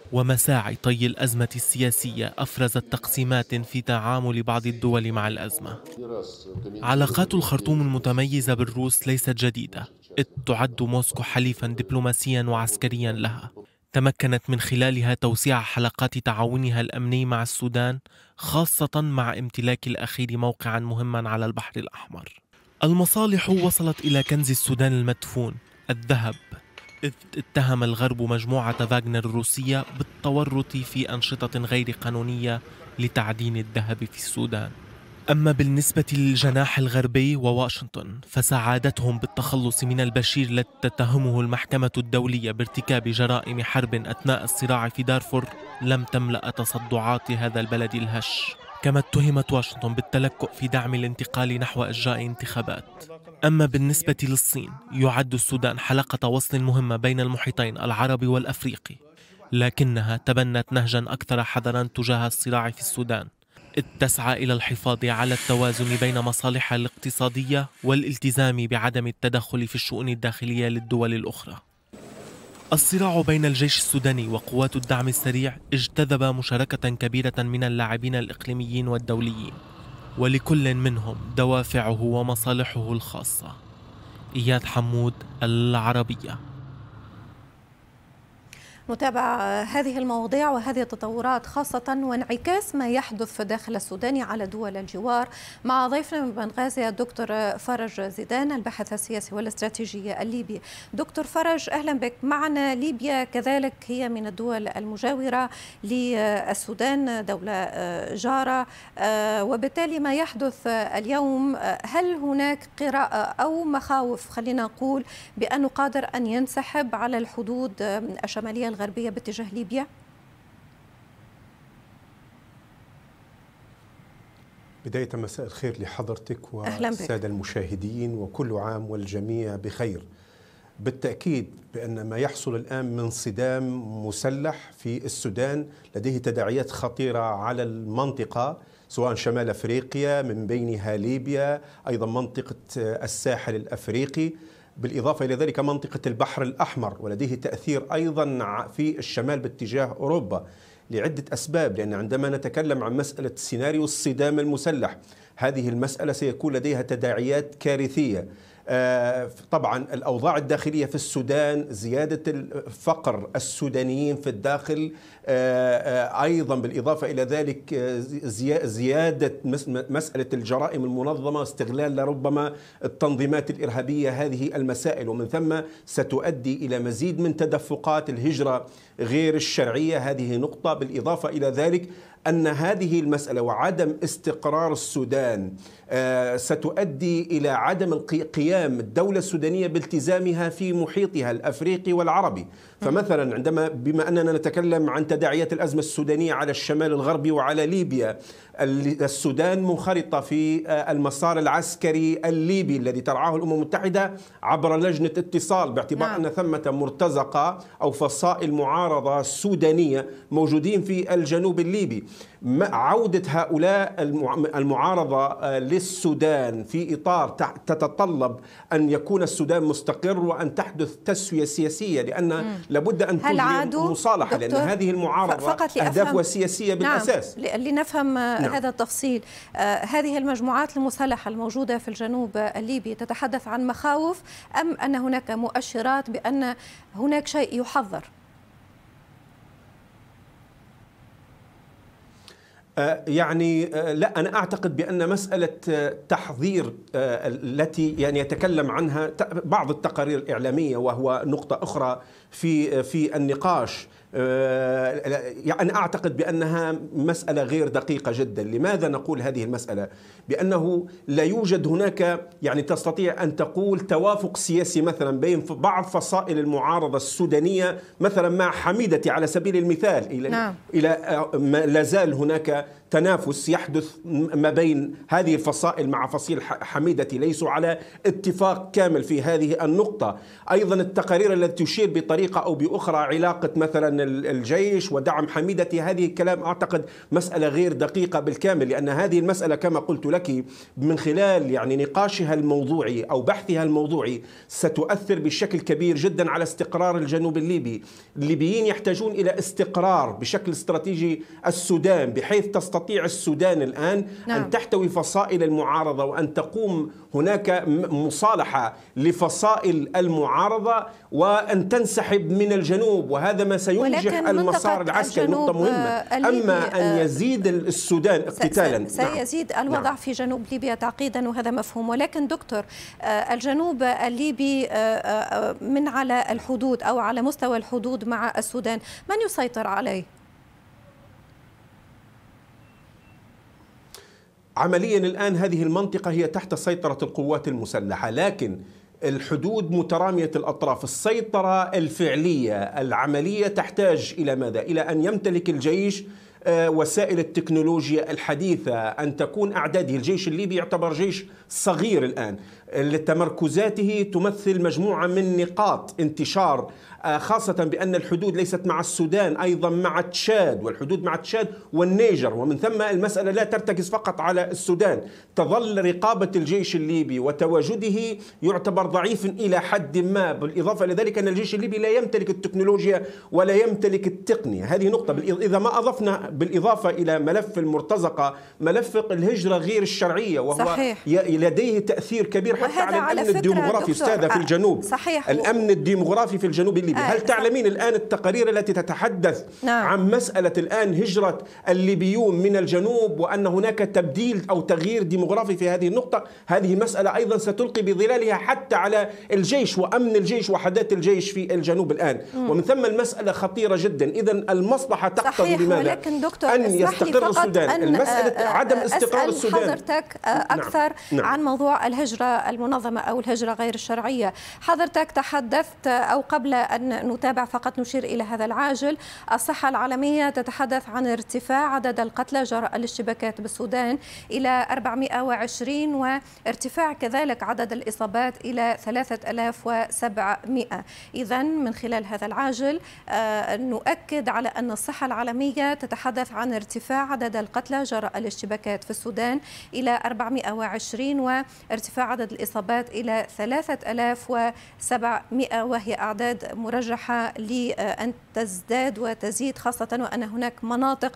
ومساعي طي الأزمة السياسية أفرزت تقسيمات في تعامل بعض الدول مع الأزمة. علاقات الخرطوم المتميزة بالروس ليست جديدة، إذ تعد موسكو حليفا دبلوماسيا وعسكريا لها. تمكنت من خلالها توسيع حلقات تعاونها الأمني مع السودان، خاصة مع امتلاك الأخير موقعا مهما على البحر الأحمر. المصالح وصلت إلى كنز السودان المدفون، الذهب، إذ اتهم الغرب مجموعة فاغنر الروسية بالتورط في أنشطة غير قانونية لتعدين الذهب في السودان. أما بالنسبة للجناح الغربي وواشنطن فسعادتهم بالتخلص من البشير الذي تتهمه المحكمة الدولية بارتكاب جرائم حرب أثناء الصراع في دارفور لم تملأ تصدعات هذا البلد الهش. كما اتهمت واشنطن بالتلكؤ في دعم الانتقال نحو إجراء انتخابات. أما بالنسبة للصين يعد السودان حلقة وصل مهمة بين المحيطين العربي والأفريقي، لكنها تبنت نهجا أكثر حذرا تجاه الصراع في السودان، إذ تسعى إلى الحفاظ على التوازن بين مصالحها الاقتصادية والالتزام بعدم التدخل في الشؤون الداخلية للدول الأخرى. الصراع بين الجيش السوداني وقوات الدعم السريع اجتذب مشاركة كبيرة من اللاعبين الإقليميين والدوليين، ولكل منهم دوافعه ومصالحه الخاصة. إياد حمود، العربية. نتابع هذه المواضيع وهذه التطورات خاصة وانعكاس ما يحدث في داخل السودان على دول الجوار مع ضيفنا من بنغازي الدكتور فرج زيدان الباحث السياسي والاستراتيجي الليبي. دكتور فرج أهلا بك معنا. ليبيا كذلك هي من الدول المجاورة للسودان، دولة جارة، وبالتالي ما يحدث اليوم هل هناك قراءة أو مخاوف خلينا نقول بأنه قادر أن ينسحب على الحدود الشمالية الغربية باتجاه ليبيا؟ بداية مساء الخير لحضرتك والسادة المشاهدين، وكل عام والجميع بخير. بالتأكيد بأن ما يحصل الآن من صدام مسلح في السودان لديه تداعيات خطيرة على المنطقة، سواء شمال أفريقيا من بينها ليبيا، أيضا منطقة الساحل الأفريقي، بالإضافة إلى ذلك منطقة البحر الأحمر، ولديه تأثير أيضا في الشمال باتجاه أوروبا لعدة أسباب. لأن عندما نتكلم عن مسألة سيناريو الصدام المسلح، هذه المسألة سيكون لديها تداعيات كارثية. طبعا الأوضاع الداخلية في السودان، زيادة الفقر السودانيين في الداخل، أيضا بالإضافة إلى ذلك زيادة مسألة الجرائم المنظمة، استغلال لربما التنظيمات الإرهابية، هذه المسائل، ومن ثم ستؤدي إلى مزيد من تدفقات الهجرة غير الشرعية. هذه نقطة. بالإضافة إلى ذلك أن هذه المسألة وعدم استقرار السودان ستؤدي إلى عدم قيام الدولة السودانية بالتزامها في محيطها الأفريقي والعربي. فمثلا عندما بما أننا نتكلم عن تداعيات الأزمة السودانية على الشمال الغربي وعلى ليبيا، السودان منخرطة في المسار العسكري الليبي الذي ترعاه الأمم المتحدة عبر لجنة اتصال، باعتبار نعم. أن ثمة مرتزقة أو فصائل معارضة سودانية موجودين في الجنوب الليبي. عودة هؤلاء المعارضة للسودان في إطار تتطلب أن يكون السودان مستقر وأن تحدث تسوية سياسية، لأن مم. لابد أن تجري مصالحة، لأن هذه المعارضة أهدافها سياسية بالأساس. نعم. لنفهم نعم. هذا التفصيل. آه هذه المجموعات المسلحة الموجودة في الجنوب الليبي تتحدث عن مخاوف أم أن هناك مؤشرات بأن هناك شيء يحذر؟ يعني لا، أنا أعتقد بأن مسألة تحضير التي يعني يتكلم عنها بعض التقارير الإعلامية، وهو نقطة أخرى في في النقاش، يعني أعتقد بأنها مسألة غير دقيقة جدا. لماذا نقول هذه المسألة؟ بأنه لا يوجد هناك، يعني تستطيع أن تقول توافق سياسي مثلا بين بعض فصائل المعارضة السودانية مثلا مع حميدتي على سبيل المثال، إلى نعم. إلى لا زال هناك تنافس يحدث ما بين هذه الفصائل مع فصيل حميدتي، ليسوا على اتفاق كامل في هذه النقطة. أيضا التقارير التي تشير بطريقة أو بأخرى علاقة مثلا الجيش ودعم حميدتي، هذه الكلام أعتقد مسألة غير دقيقة بالكامل، لأن هذه المسألة كما قلت لك من خلال يعني نقاشها الموضوعي أو بحثها الموضوعي ستؤثر بشكل كبير جدا على استقرار الجنوب الليبي. الليبيين يحتاجون إلى استقرار بشكل استراتيجي السودان، بحيث تستطيع السودان الآن نعم. أن تحتوي فصائل المعارضة، وأن تقوم هناك مصالحة لفصائل المعارضة وأن تنسحب من الجنوب، وهذا ما سينجح المسار العسكري. نقطة مهمة. أما أن يزيد السودان اقتتالا سيزيد نعم. الوضع نعم. في جنوب ليبيا تعقيدا، وهذا مفهوم. ولكن دكتور، الجنوب الليبي من على الحدود أو على مستوى الحدود مع السودان من يسيطر عليه؟ عمليا الآن هذه المنطقة هي تحت سيطرة القوات المسلحة، لكن الحدود مترامية الأطراف. السيطرة الفعلية العملية تحتاج إلى ماذا؟ إلى أن يمتلك الجيش وسائل التكنولوجيا الحديثة، أن تكون أعداده. الجيش الليبي يعتبر جيش صغير الآن، تمركزاته تمثل مجموعة من نقاط انتشار، خاصة بأن الحدود ليست مع السودان، أيضا مع تشاد، والحدود مع تشاد والنيجر، ومن ثم المسألة لا ترتكز فقط على السودان. تظل رقابة الجيش الليبي وتواجده يعتبر ضعيف إلى حد ما، بالإضافة إلى ذلك أن الجيش الليبي لا يمتلك التكنولوجيا ولا يمتلك التقنية. هذه نقطة. إذا ما أضفنا بالإضافة إلى ملف المرتزقة ملف الهجرة غير الشرعية، وهو صحيح. لديه تأثير كبير حتى على الأمن الديمغرافي أستاذة في الجنوب. صحيح. الأمن الديمغرافي في الجنوب الليبي. آه هل تعلمين الآن التقارير التي تتحدث نعم. عن مسألة الآن هجرة الليبيون من الجنوب، وأن هناك تبديل أو تغيير ديمغرافي في هذه النقطة؟ هذه مسألة أيضا ستلقي بظلالها حتى على الجيش وأمن الجيش وحدات الجيش في الجنوب الآن. مم. ومن ثم المسألة خطيرة جدا. إذا المصلحة تقتضي بماذا؟ أن يستقر السودان. أن المسألة عدم استقرار السودان. حضرتك أكثر نعم. نعم. عن موضوع الهجرة المنظمة أو الهجرة غير الشرعية. حضرتك تحدثت أو قبل أن نتابع فقط نشير إلى هذا العاجل، الصحة العالمية تتحدث عن ارتفاع عدد القتلى جراء الاشتباكات بالسودان إلى أربعمئة وعشرين، وارتفاع كذلك عدد الإصابات إلى ثلاثة آلاف وسبعمئة. إذا من خلال هذا العاجل نؤكد على أن الصحة العالمية تتحدث عن ارتفاع عدد القتلى جراء الاشتباكات في السودان إلى أربعمئة وعشرين، وارتفاع عدد الإصابات إلى ثلاثة آلاف وسبعمئة، وهي أعداد مرجحة لأن تزداد وتزيد، خاصة وأن هناك مناطق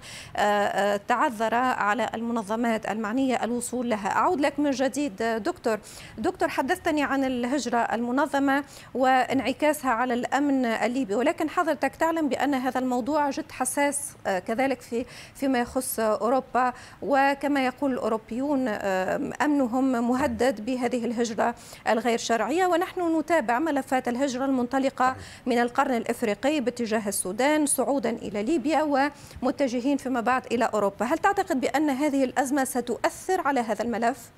تعذر على المنظمات المعنية الوصول لها. أعود لك من جديد دكتور. دكتور، حدثتني عن الهجرة المنظمة وانعكاسها على الأمن الليبي، ولكن حضرتك تعلم بأن هذا الموضوع جد حساس كذلك في فيما يخص أوروبا، وكما يقول الأوروبيون أمنهم مهدد بهذه الهجرة الغير شرعية، ونحن نتابع ملفات الهجرة المنطلقة من القرن الإفريقي باتجاه السودان صعودا إلى ليبيا ومتجهين فيما بعد إلى أوروبا. هل تعتقد بأن هذه الأزمة ستؤثر على هذا الملف؟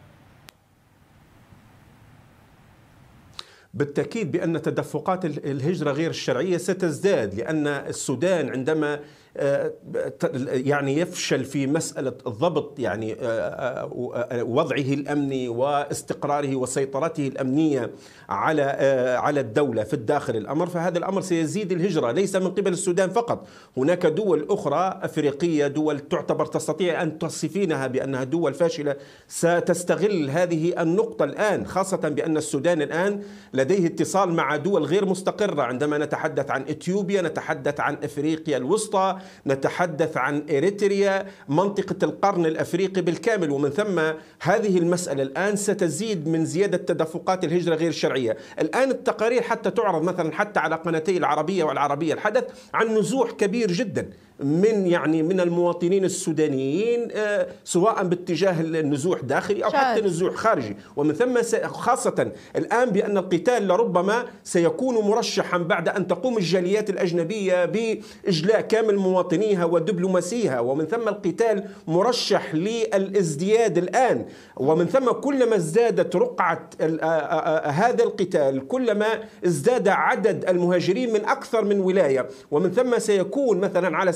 بالتأكيد بأن تدفقات الهجرة غير الشرعية ستزداد، لأن السودان عندما يعني يفشل في مسألة ضبط يعني وضعه الأمني واستقراره وسيطرته الأمنية على على الدولة في الداخل الأمر، فهذا الأمر سيزيد الهجرة ليس من قبل السودان فقط. هناك دول أخرى أفريقية، دول تعتبر تستطيع أن تصفينها بأنها دول فاشلة، ستستغل هذه النقطة الآن، خاصة بأن السودان الآن لديه اتصال مع دول غير مستقرة. عندما نتحدث عن إثيوبيا، نتحدث عن أفريقيا الوسطى، نتحدث عن إريتريا، منطقة القرن الأفريقي بالكامل. ومن ثم هذه المسألة الآن ستزيد من زيادة تدفقات الهجرة غير الشرعية. الآن التقارير حتى تعرض مثلا حتى على قناتي العربية والعربية الحدث عن نزوح كبير جدا من يعني من المواطنين السودانيين، سواء باتجاه النزوح داخلي أو حتى نزوح خارجي. ومن ثم خاصة الآن بأن القتال لربما سيكون مرشحا بعد أن تقوم الجاليات الأجنبية بإجلاء كامل مواطنيها ودبلوماسيها، ومن ثم القتال مرشح للازدياد الآن. ومن ثم كلما ازدادت رقعة هذا القتال كلما ازداد عدد المهاجرين من أكثر من ولاية. ومن ثم سيكون مثلا على سبيل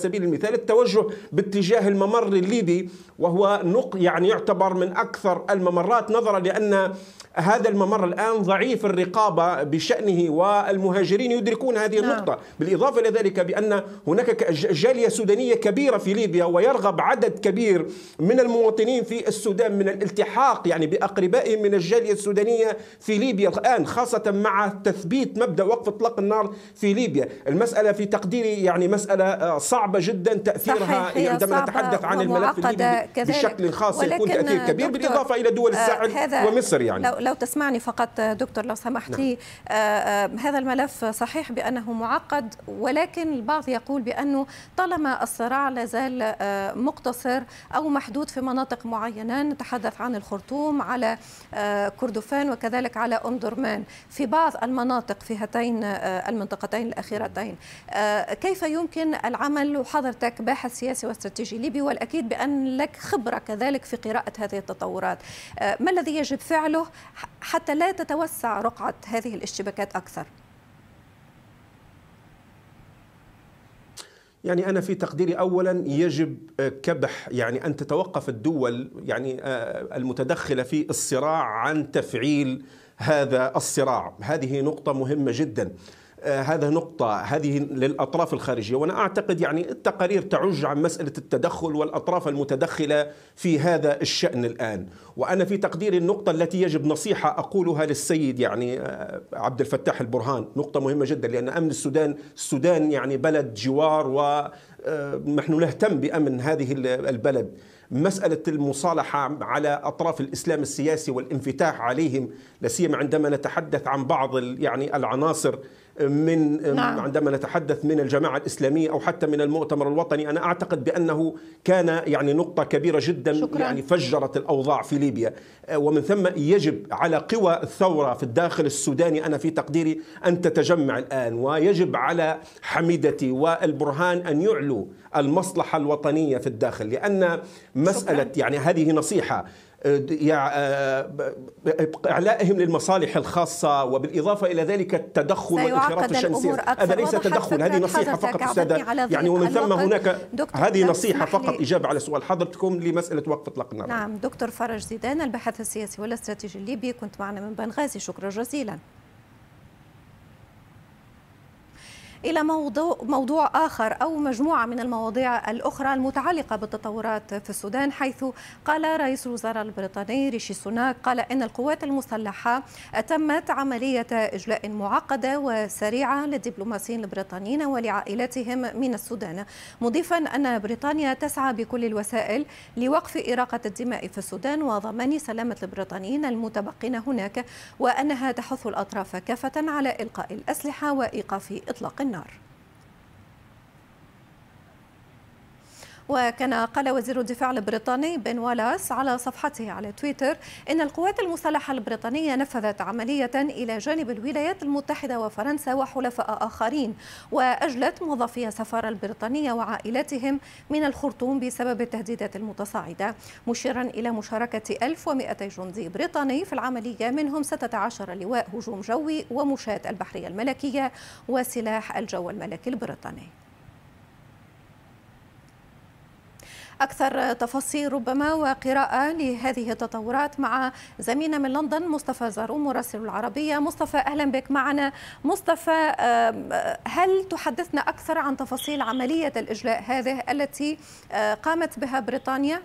سبيل المثال التوجه باتجاه الممر الليبي، وهو نق يعني يعتبر من أكثر الممرات نظرا لأن هذا الممر الآن ضعيف الرقابة بشأنه والمهاجرين يدركون هذه النقطة. نعم. بالإضافة إلى ذلك بأن هناك جالية سودانية كبيرة في ليبيا، ويرغب عدد كبير من المواطنين في السودان من الالتحاق يعني بأقربائهم من الجالية السودانية في ليبيا الآن، خاصة مع تثبيت مبدأ وقف إطلاق النار في ليبيا. المسألة في تقديري يعني مسألة صعبة جدا تأثيرها عندما نتحدث عن الملف الليبي بشكل خاص يكون تأثير كبير، بالإضافة إلى دول الساحل ومصر. يعني لو, لو تسمعني فقط دكتور لو سمحت لي. نعم. هذا الملف صحيح بأنه معقد، ولكن البعض يقول بأنه طالما الصراع لازال مقتصر أو محدود في مناطق معينة، نتحدث عن الخرطوم، على كردفان، وكذلك على أم درمان، في بعض المناطق في هاتين المنطقتين الأخيرتين، كيف يمكن العمل؟ وحضرتك باحث سياسي واستراتيجي ليبي، والأكيد بأن لك خبرة كذلك في قراءة هذه التطورات، ما الذي يجب فعله حتى لا تتوسع رقعة هذه الاشتباكات أكثر؟ يعني أنا في تقديري أولا يجب كبح يعني أن تتوقف الدول يعني المتدخلة في الصراع عن تفعيل هذا الصراع. هذه نقطة مهمة جدا. هذا نقطة هذه للأطراف الخارجية، وأنا أعتقد يعني التقارير تعج عن مسألة التدخل والأطراف المتدخلة في هذا الشأن الآن. وأنا في تقديري النقطة التي يجب نصيحة أقولها للسيد يعني عبد الفتاح البرهان، نقطة مهمة جدا، لأن أمن السودان السودان يعني بلد جوار ونحن نهتم بأمن هذه البلد. مسألة المصالحة على أطراف الإسلام السياسي والانفتاح عليهم، لا سيما عندما نتحدث عن بعض يعني العناصر من نعم. عندما نتحدث من الجماعة الإسلامية أو حتى من المؤتمر الوطني، أنا أعتقد بأنه كان يعني نقطة كبيرة جدا. شكرا. يعني فجرت الأوضاع في ليبيا، ومن ثم يجب على قوى الثورة في الداخل السوداني أنا في تقديري أن تتجمع الآن، ويجب على حميدتي والبرهان أن يعلوا المصلحة الوطنية في الداخل، لأن مسألة شكرا. يعني هذه نصيحة إعلائهم للمصالح الخاصة، وبالإضافة إلى ذلك التدخل والانخراط الشمسي، هذا ليس تدخل، هذه نصيحة فقط أستاذة يعني. ومن ثم هناك هذه نصيحة فقط إجابة على سؤال حضرتكم لمسألة وقف إطلاق النار. نعم دكتور فرج زيدان، الباحث السياسي والاستراتيجي الليبي، كنت معنا من بنغازي، شكرا جزيلا. إلى موضوع, موضوع آخر أو مجموعة من المواضيع الأخرى المتعلقة بالتطورات في السودان، حيث قال رئيس الوزراء البريطاني ريشي سوناك قال إن القوات المسلحة أتمت عملية إجلاء معقدة وسريعة للدبلوماسيين البريطانيين ولعائلاتهم من السودان، مضيفا أن بريطانيا تسعى بكل الوسائل لوقف إراقة الدماء في السودان وضمان سلامة البريطانيين المتبقين هناك، وأنها تحث الأطراف كافة على إلقاء الأسلحة وإيقاف إطلاق النار. وكان قال وزير الدفاع البريطاني بن والاس على صفحته على تويتر إن القوات المسلحة البريطانية نفذت عملية إلى جانب الولايات المتحدة وفرنسا وحلفاء آخرين، وأجلت موظفي السفارة البريطانية وعائلاتهم من الخرطوم بسبب التهديدات المتصاعدة، مشيرا إلى مشاركة ألف ومئتي جندي بريطاني في العملية، منهم ستة عشر لواء هجوم جوي ومشاة البحرية الملكية وسلاح الجو الملكي البريطاني. أكثر تفاصيل ربما وقراءة لهذه التطورات مع زميلنا من لندن مصطفى زاروم مراسل العربية. مصطفى أهلا بك معنا. مصطفى، هل تحدثنا أكثر عن تفاصيل عملية الإجلاء هذه التي قامت بها بريطانيا؟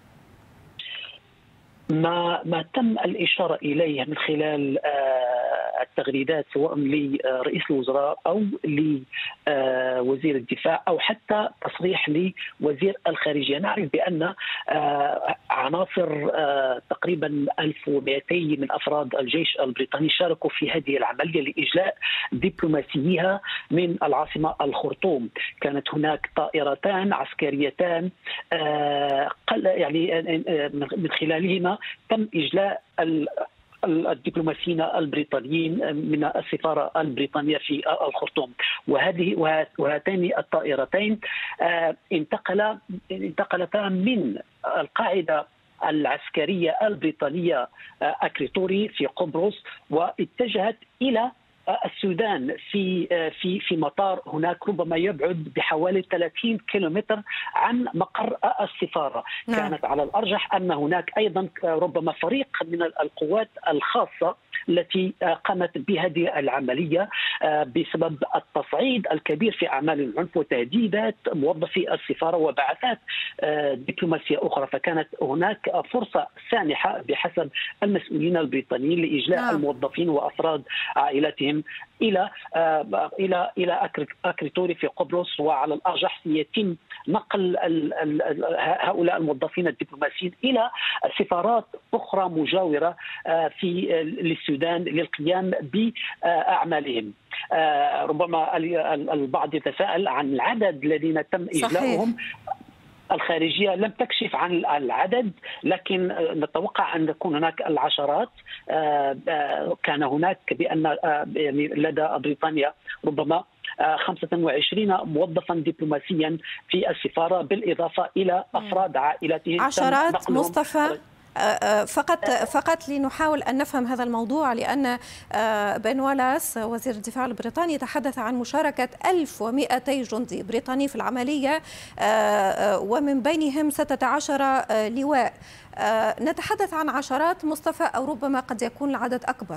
ما ما تم الإشارة إليه من خلال التغريدات سواء لرئيس الوزراء أو لوزير الدفاع أو حتى تصريح لوزير الخارجية، نعرف بأن عناصر تقريبا ألف ومئتين من أفراد الجيش البريطاني شاركوا في هذه العملية لإجلاء دبلوماسيها من العاصمة الخرطوم. كانت هناك طائرتان عسكريتان يعني من خلالهما تم إجلاء الدبلوماسيين البريطانيين من السفارة البريطانية في الخرطوم، وهذه وهاتين الطائرتين انتقل انتقلتا من القاعدة العسكرية البريطانية أكريتوري في قبرص واتجهت إلى السودان في في في مطار هناك ربما يبعد بحوالي ثلاثين كيلومتر عن مقر السفاره. نعم. كانت على الارجح ان هناك ايضا ربما فريق من القوات الخاصه التي قامت بهذه العمليه بسبب التصعيد الكبير في اعمال العنف وتهديدات موظفي السفاره وبعثات دبلوماسيه اخرى، فكانت هناك فرصه سانحه بحسب المسؤولين البريطانيين لاجلاء نعم. الموظفين وافراد عائلاتهم الى الى الى اكريتوري في قبرص، وعلى الارجح سيتم نقل هؤلاء الموظفين الدبلوماسيين الى سفارات اخرى مجاوره في السودان للقيام باعمالهم. ربما البعض يتساءل عن العدد الذين تم اجلاؤهم. الخارجية لم تكشف عن العدد، لكن نتوقع أن تكون هناك العشرات. كان هناك بأن يعني لدى بريطانيا ربما خمسة وعشرين موظفا دبلوماسيا في السفارة، بالإضافة إلى أفراد عائلتهم. عشرات مصطفى. فقط فقط لنحاول أن نفهم هذا الموضوع، لأن بن والاس وزير الدفاع البريطاني تحدث عن مشاركة ألف ومئتي جندي بريطاني في العملية، ومن بينهم ستة عشر لواء. نتحدث عن عشرات مصطفى، أو ربما قد يكون العدد أكبر؟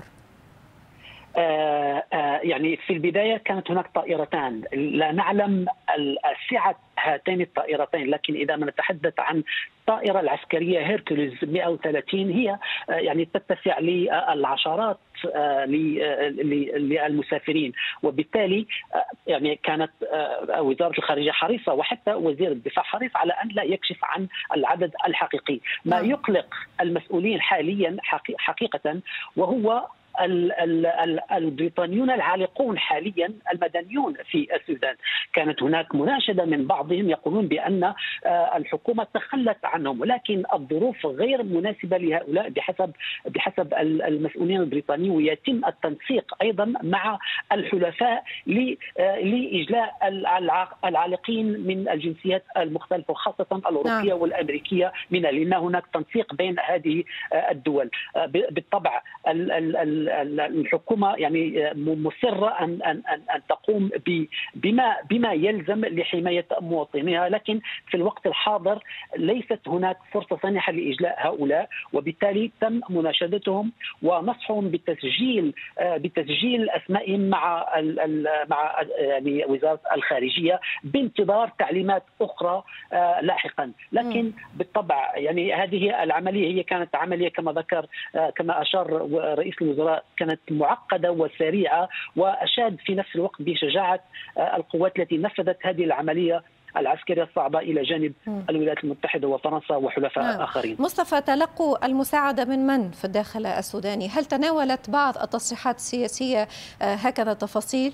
آه آه يعني في البداية كانت هناك طائرتان، لا نعلم سعة هاتين الطائرتين، لكن إذا ما نتحدث عن الطائرة العسكرية هيركوليز مئة وثلاثين هي آه يعني تتسع للعشرات آه للمسافرين، وبالتالي آه يعني كانت آه وزارة الخارجية حريصة وحتى وزير الدفاع حريص على أن لا يكشف عن العدد الحقيقي. ما يقلق المسؤولين حاليا حقيقة وهو البريطانيون العالقون حاليا المدنيون في السودان. كانت هناك مناشدة من بعضهم يقولون بأن الحكومة تخلت عنهم، ولكن الظروف غير مناسبة لهؤلاء بحسب بحسب المسؤولين البريطانيين، ويتم التنسيق أيضا مع الحلفاء لإجلاء العالقين من الجنسيات المختلفة وخاصة الأوروبية نعم. والأمريكية منها، لأن هناك تنسيق بين هذه الدول. بالطبع الحكومة يعني مصرة أن أن أن تقوم بما بما يلزم لحماية مواطنيها، لكن في الوقت الحاضر ليست هناك فرصة سانحة لإجلاء هؤلاء، وبالتالي تم مناشدتهم ونصحهم بتسجيل بتسجيل أسمائهم مع مع يعني وزارة الخارجية بانتظار تعليمات أخرى لاحقا. لكن بالطبع يعني هذه العملية هي كانت عملية كما ذكر كما أشار رئيس الوزراء كانت معقدة وسريعة، وأشاد في نفس الوقت بشجاعة القوات التي نفذت هذه العملية العسكرية الصعبة إلى جانب م. الولايات المتحدة وفرنسا وحلفاء نعم. آخرين. مصطفى، تلقوا المساعدة من من في الداخل السوداني؟ هل تناولت بعض التصريحات السياسية هكذا تفاصيل؟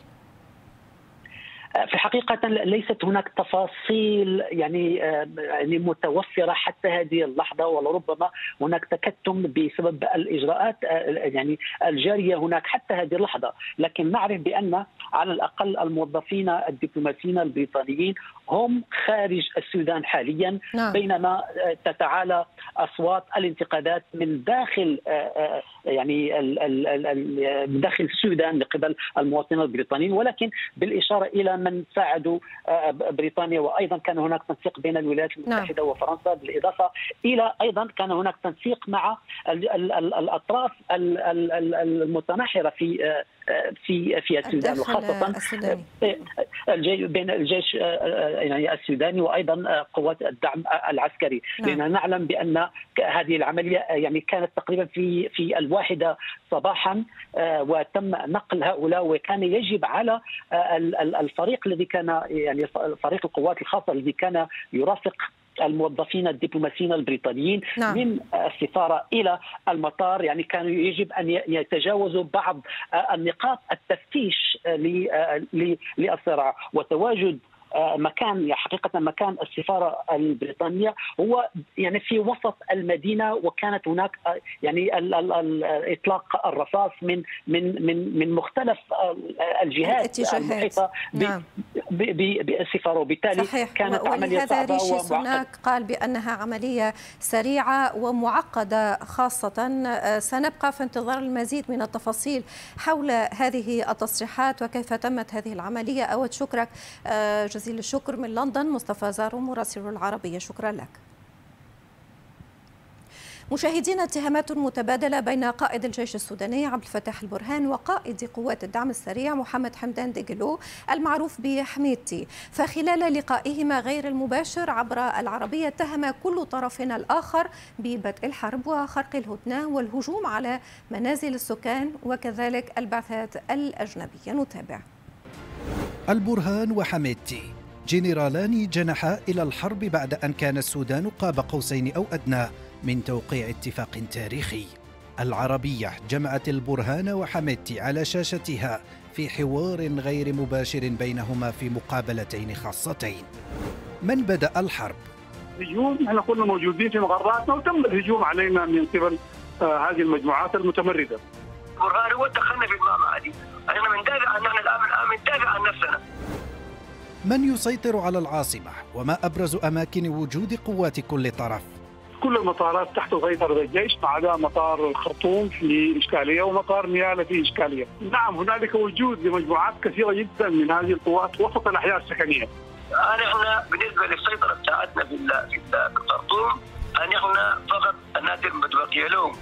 في الحقيقة ليست هناك تفاصيل يعني يعني متوفرة حتى هذه اللحظة، ولربما هناك تكتم بسبب الإجراءات يعني الجارية هناك حتى هذه اللحظة، لكن نعرف بأن على الأقل الموظفين الدبلوماسيين البريطانيين هم خارج السودان حاليا نعم. بينما تتعالى أصوات الانتقادات من داخل يعني من داخل السودان لقبل المواطنين البريطانيين، ولكن بالإشارة إلى من ساعدوا بريطانيا، وأيضا كان هناك تنسيق بين الولايات المتحدة نعم. وفرنسا، بالإضافة إلى أيضا كان هناك تنسيق مع الأطراف المتناحرة في في في السودان، وخاصة بين الجيش يعني السوداني وايضا قوات الدعم العسكري، لأننا نعلم بان هذه العمليه يعني كانت تقريبا في في الواحده صباحا وتم نقل هؤلاء، وكان يجب على الفريق الذي كان يعني فريق القوات الخاصه الذي كان يرافق الموظفين الدبلوماسيين البريطانيين نعم. من السفارة إلى المطار، يعني كانوا يجب أن يتجاوزوا بعض النقاط التفتيش للصراع، وتواجد مكان حقيقة مكان السفارة البريطانية هو يعني في وسط المدينة، وكانت هناك يعني ال ال ال إطلاق الرصاص من من من من مختلف الجهات المحيطة نعم. بالسفاره، وبالتالي صحيح. كانت عمليه صعبه ومعقده. قال بانها عمليه سريعه ومعقده خاصه. سنبقى في انتظار المزيد من التفاصيل حول هذه التصريحات وكيف تمت هذه العمليه. اود شكرك جزيل الشكر من لندن مصطفى زارو مراسل العربيه، شكرا لك. مشاهدينا، اتهامات متبادلة بين قائد الجيش السوداني عبد الفتاح البرهان وقائد قوات الدعم السريع محمد حمدان دقلو المعروف بحميدتي. فخلال لقائهما غير المباشر عبر العربية اتهم كل طرف الآخر ببدء الحرب وخرق الهدنة والهجوم على منازل السكان وكذلك البعثات الأجنبية. نتابع. البرهان وحميدتي جنرالان جنحا إلى الحرب بعد أن كان السودان قاب قوسين أو أدنى من توقيع اتفاق تاريخي. العربية جمعت البرهان وحميدتي على شاشتها في حوار غير مباشر بينهما في مقابلتين خاصتين. من بدأ الحرب؟ هجوم، نحن كنا موجودين في مقراتنا وتم الهجوم علينا من قبل آه هذه المجموعات المتمردة. البرهان هو دخلنا في المعمعة دي، احنا بندافع عن نحن الآن الآن بندافع عن نفسنا. من يسيطر على العاصمة وما أبرز أماكن وجود قوات كل طرف؟ كل المطارات تحت سيطرة الجيش ما عدا مطار الخرطوم في إشكالية ومطار نيالا في إشكالية. نعم، هنالك وجود لمجموعات كثيرة جدا من هذه القوات وسط الأحياء السكنية. نحن بالنسبة للسيطرة بتاعتنا في في الخرطوم، نحن فقط النادر متبقي لهم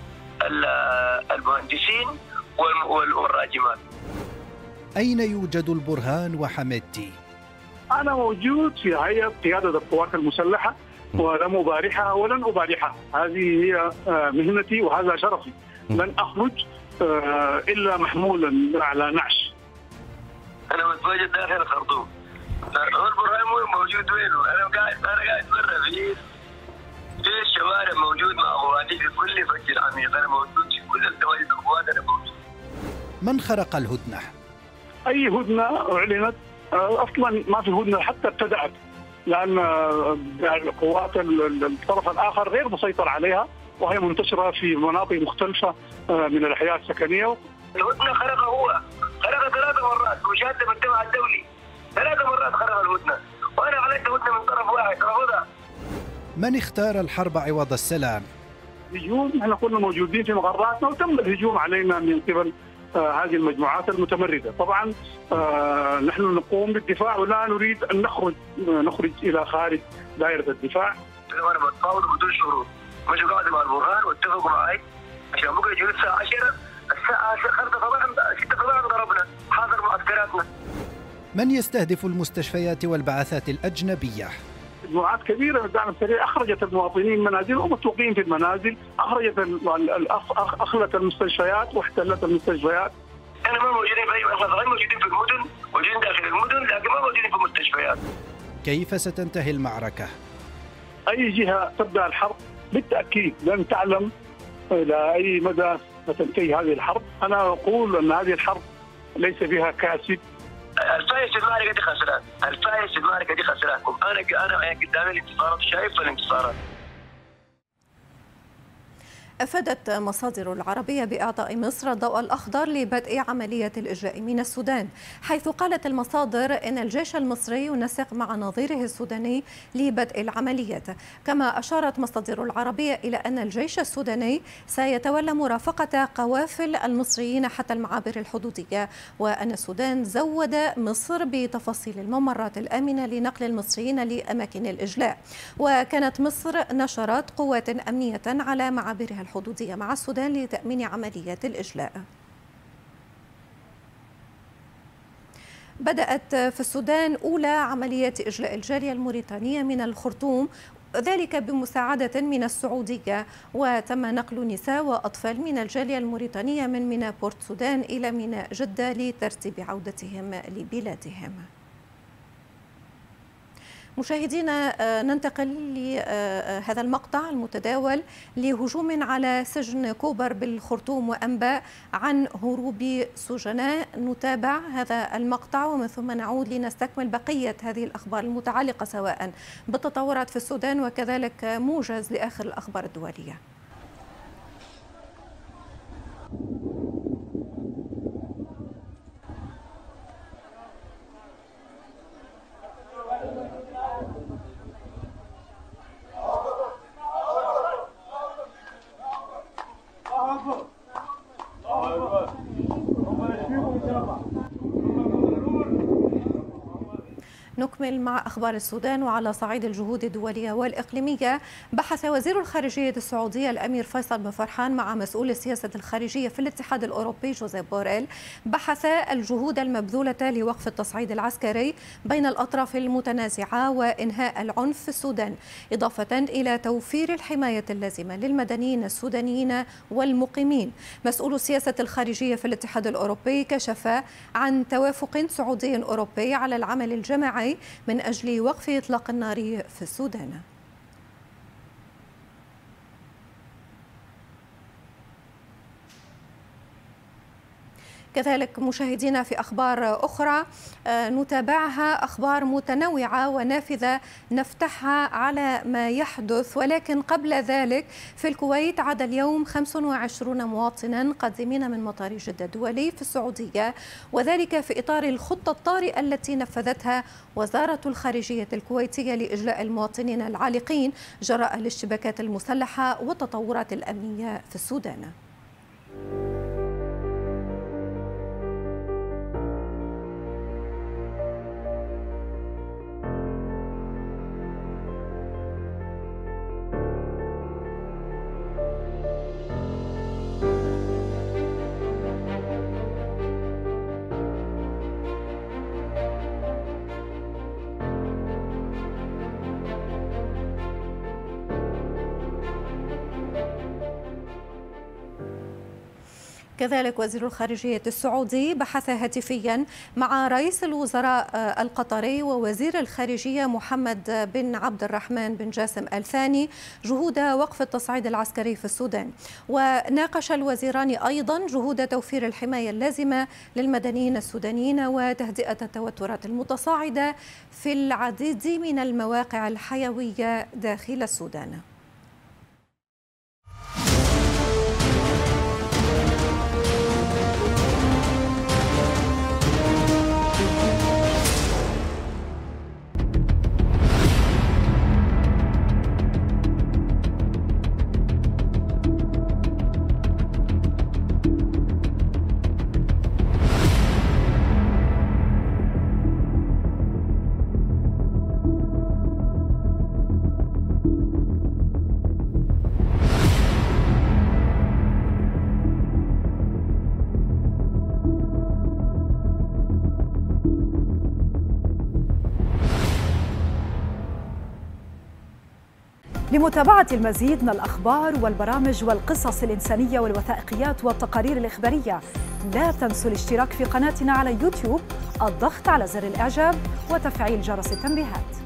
المهندسين والراجمات. أين يوجد البرهان وحميدتي؟ أنا موجود في هيئة قيادة القوات المسلحة ولم أبارحها ولن أبارحها. هذه هي مهنتي وهذا شرفي. لن أخرج إلا محمولا على نعش. أنا متواجد داخل الخرطوم. البرهان موجود وينه؟ أنا قاعد أنا قاعد برا في في الشوارع، موجود مع أخواني في كل فج عميق. أنا موجود في كل التواجد القوات، أنا موجود. من خرق الهدنة؟ أي هدنة أعلنت أصلا ما في هدنة حتى ابتدأت، لأن القوات الطرف الآخر غير مسيطر عليها وهي منتشرة في مناطق مختلفة من الأحياء السكنية. الهدنة خرقها هو، خرقها ثلاث مرات وشهادة بالمجتمع الدولي، ثلاث مرات خرق الهدنة، وأنا عليت هدنة من طرف واحد رفضها. من اختار الحرب عوض السلام؟ هجوم، نحن كنا موجودين في مقراتنا وتم الهجوم علينا من قبل آه هذه المجموعات المتمردة. طبعا آه نحن نقوم بالدفاع ولا نريد أن نخرج آه نخرج إلى خارج دائرة الدفاع. أنا بتفاوض بدون شروط، مش قاعد مع البرهان واتفقوا معي عشان بكرة يجوا الساعة عشرة، الساعة خمسة صباحا ستة صباحا ضربنا حاضر معسكراتنا. من يستهدف المستشفيات والبعثات الأجنبية؟ مجموعات كبيرة من الدعم السريع أخرجت المواطنين من منازلهم ومتوقعين في المنازل، أخرجت أخلت المستشفيات واحتلت المستشفيات. أنا ما موجودين في أي مكان، غير موجودين في المدن، موجودين داخل المدن، لكن ما موجودين في المستشفيات. كيف ستنتهي المعركة؟ أي جهة تبدأ الحرب بالتأكيد لن تعلم إلى أي مدى ستنتهي هذه الحرب. أنا أقول أن هذه الحرب ليس بها كاسب. الفائز في المعركة دي خسران، الفائز في المعركة دي خسران. أنا أنا قدامي الانتصارات، شايف الانتصارات. أفادت مصادر العربية بإعطاء مصر الضوء الأخضر لبدء عملية الإجلاء من السودان، حيث قالت المصادر إن الجيش المصري ينسق مع نظيره السوداني لبدء العمليات. كما أشارت مصادر العربية إلى أن الجيش السوداني سيتولى مرافقة قوافل المصريين حتى المعابر الحدودية، وأن السودان زود مصر بتفاصيل الممرات الآمنة لنقل المصريين لأماكن الإجلاء. وكانت مصر نشرت قوات أمنية على معابرها الحدودية مع السودان لتأمين عمليات الإجلاء. بدأت في السودان أولى عمليات إجلاء الجالية الموريتانية من الخرطوم، ذلك بمساعدة من السعودية، وتم نقل نساء وأطفال من الجالية الموريتانية من ميناء بورت سودان إلى ميناء جدة لترتيب عودتهم لبلادهم. مشاهدينا، ننتقل لهذا المقطع المتداول لهجوم على سجن كوبر بالخرطوم وأنباء عن هروب سجناء. نتابع هذا المقطع ومن ثم نعود لنستكمل بقية هذه الأخبار المتعلقة سواء بالتطورات في السودان وكذلك موجز لآخر الأخبار الدولية. نكمل مع أخبار السودان. وعلى صعيد الجهود الدولية والإقليمية، بحث وزير الخارجية السعودية الأمير فيصل بن فرحان مع مسؤول السياسة الخارجية في الاتحاد الأوروبي جوزيف بوريل بحث الجهود المبذولة لوقف التصعيد العسكري بين الأطراف المتنازعة وإنهاء العنف في السودان، إضافة إلى توفير الحماية اللازمة للمدنيين السودانيين والمقيمين. مسؤول السياسة الخارجية في الاتحاد الأوروبي كشف عن توافق سعودي أوروبي على العمل الجماعي من أجل وقف إطلاق النار في السودان. كذلك مشاهدينا في أخبار أخرى نتابعها، أخبار متنوعة ونافذة نفتحها على ما يحدث. ولكن قبل ذلك، في الكويت عاد اليوم خمسة وعشرين مواطنا قادمين من مطار جدة الدولي في السعودية، وذلك في إطار الخطة الطارئة التي نفذتها وزارة الخارجية الكويتية لإجلاء المواطنين العالقين جراء الاشتباكات المسلحة والتطورات الأمنية في السودان. كذلك وزير الخارجية السعودي بحث هاتفيا مع رئيس الوزراء القطري ووزير الخارجية محمد بن عبد الرحمن بن جاسم آل ثاني جهود وقف التصعيد العسكري في السودان. وناقش الوزيران أيضا جهود توفير الحماية اللازمة للمدنيين السودانيين وتهدئة التوترات المتصاعدة في العديد من المواقع الحيوية داخل السودان. لمتابعة المزيد من الأخبار والبرامج والقصص الإنسانية والوثائقيات والتقارير الإخبارية، لا تنسوا الاشتراك في قناتنا على يوتيوب، الضغط على زر الإعجاب وتفعيل جرس التنبيهات.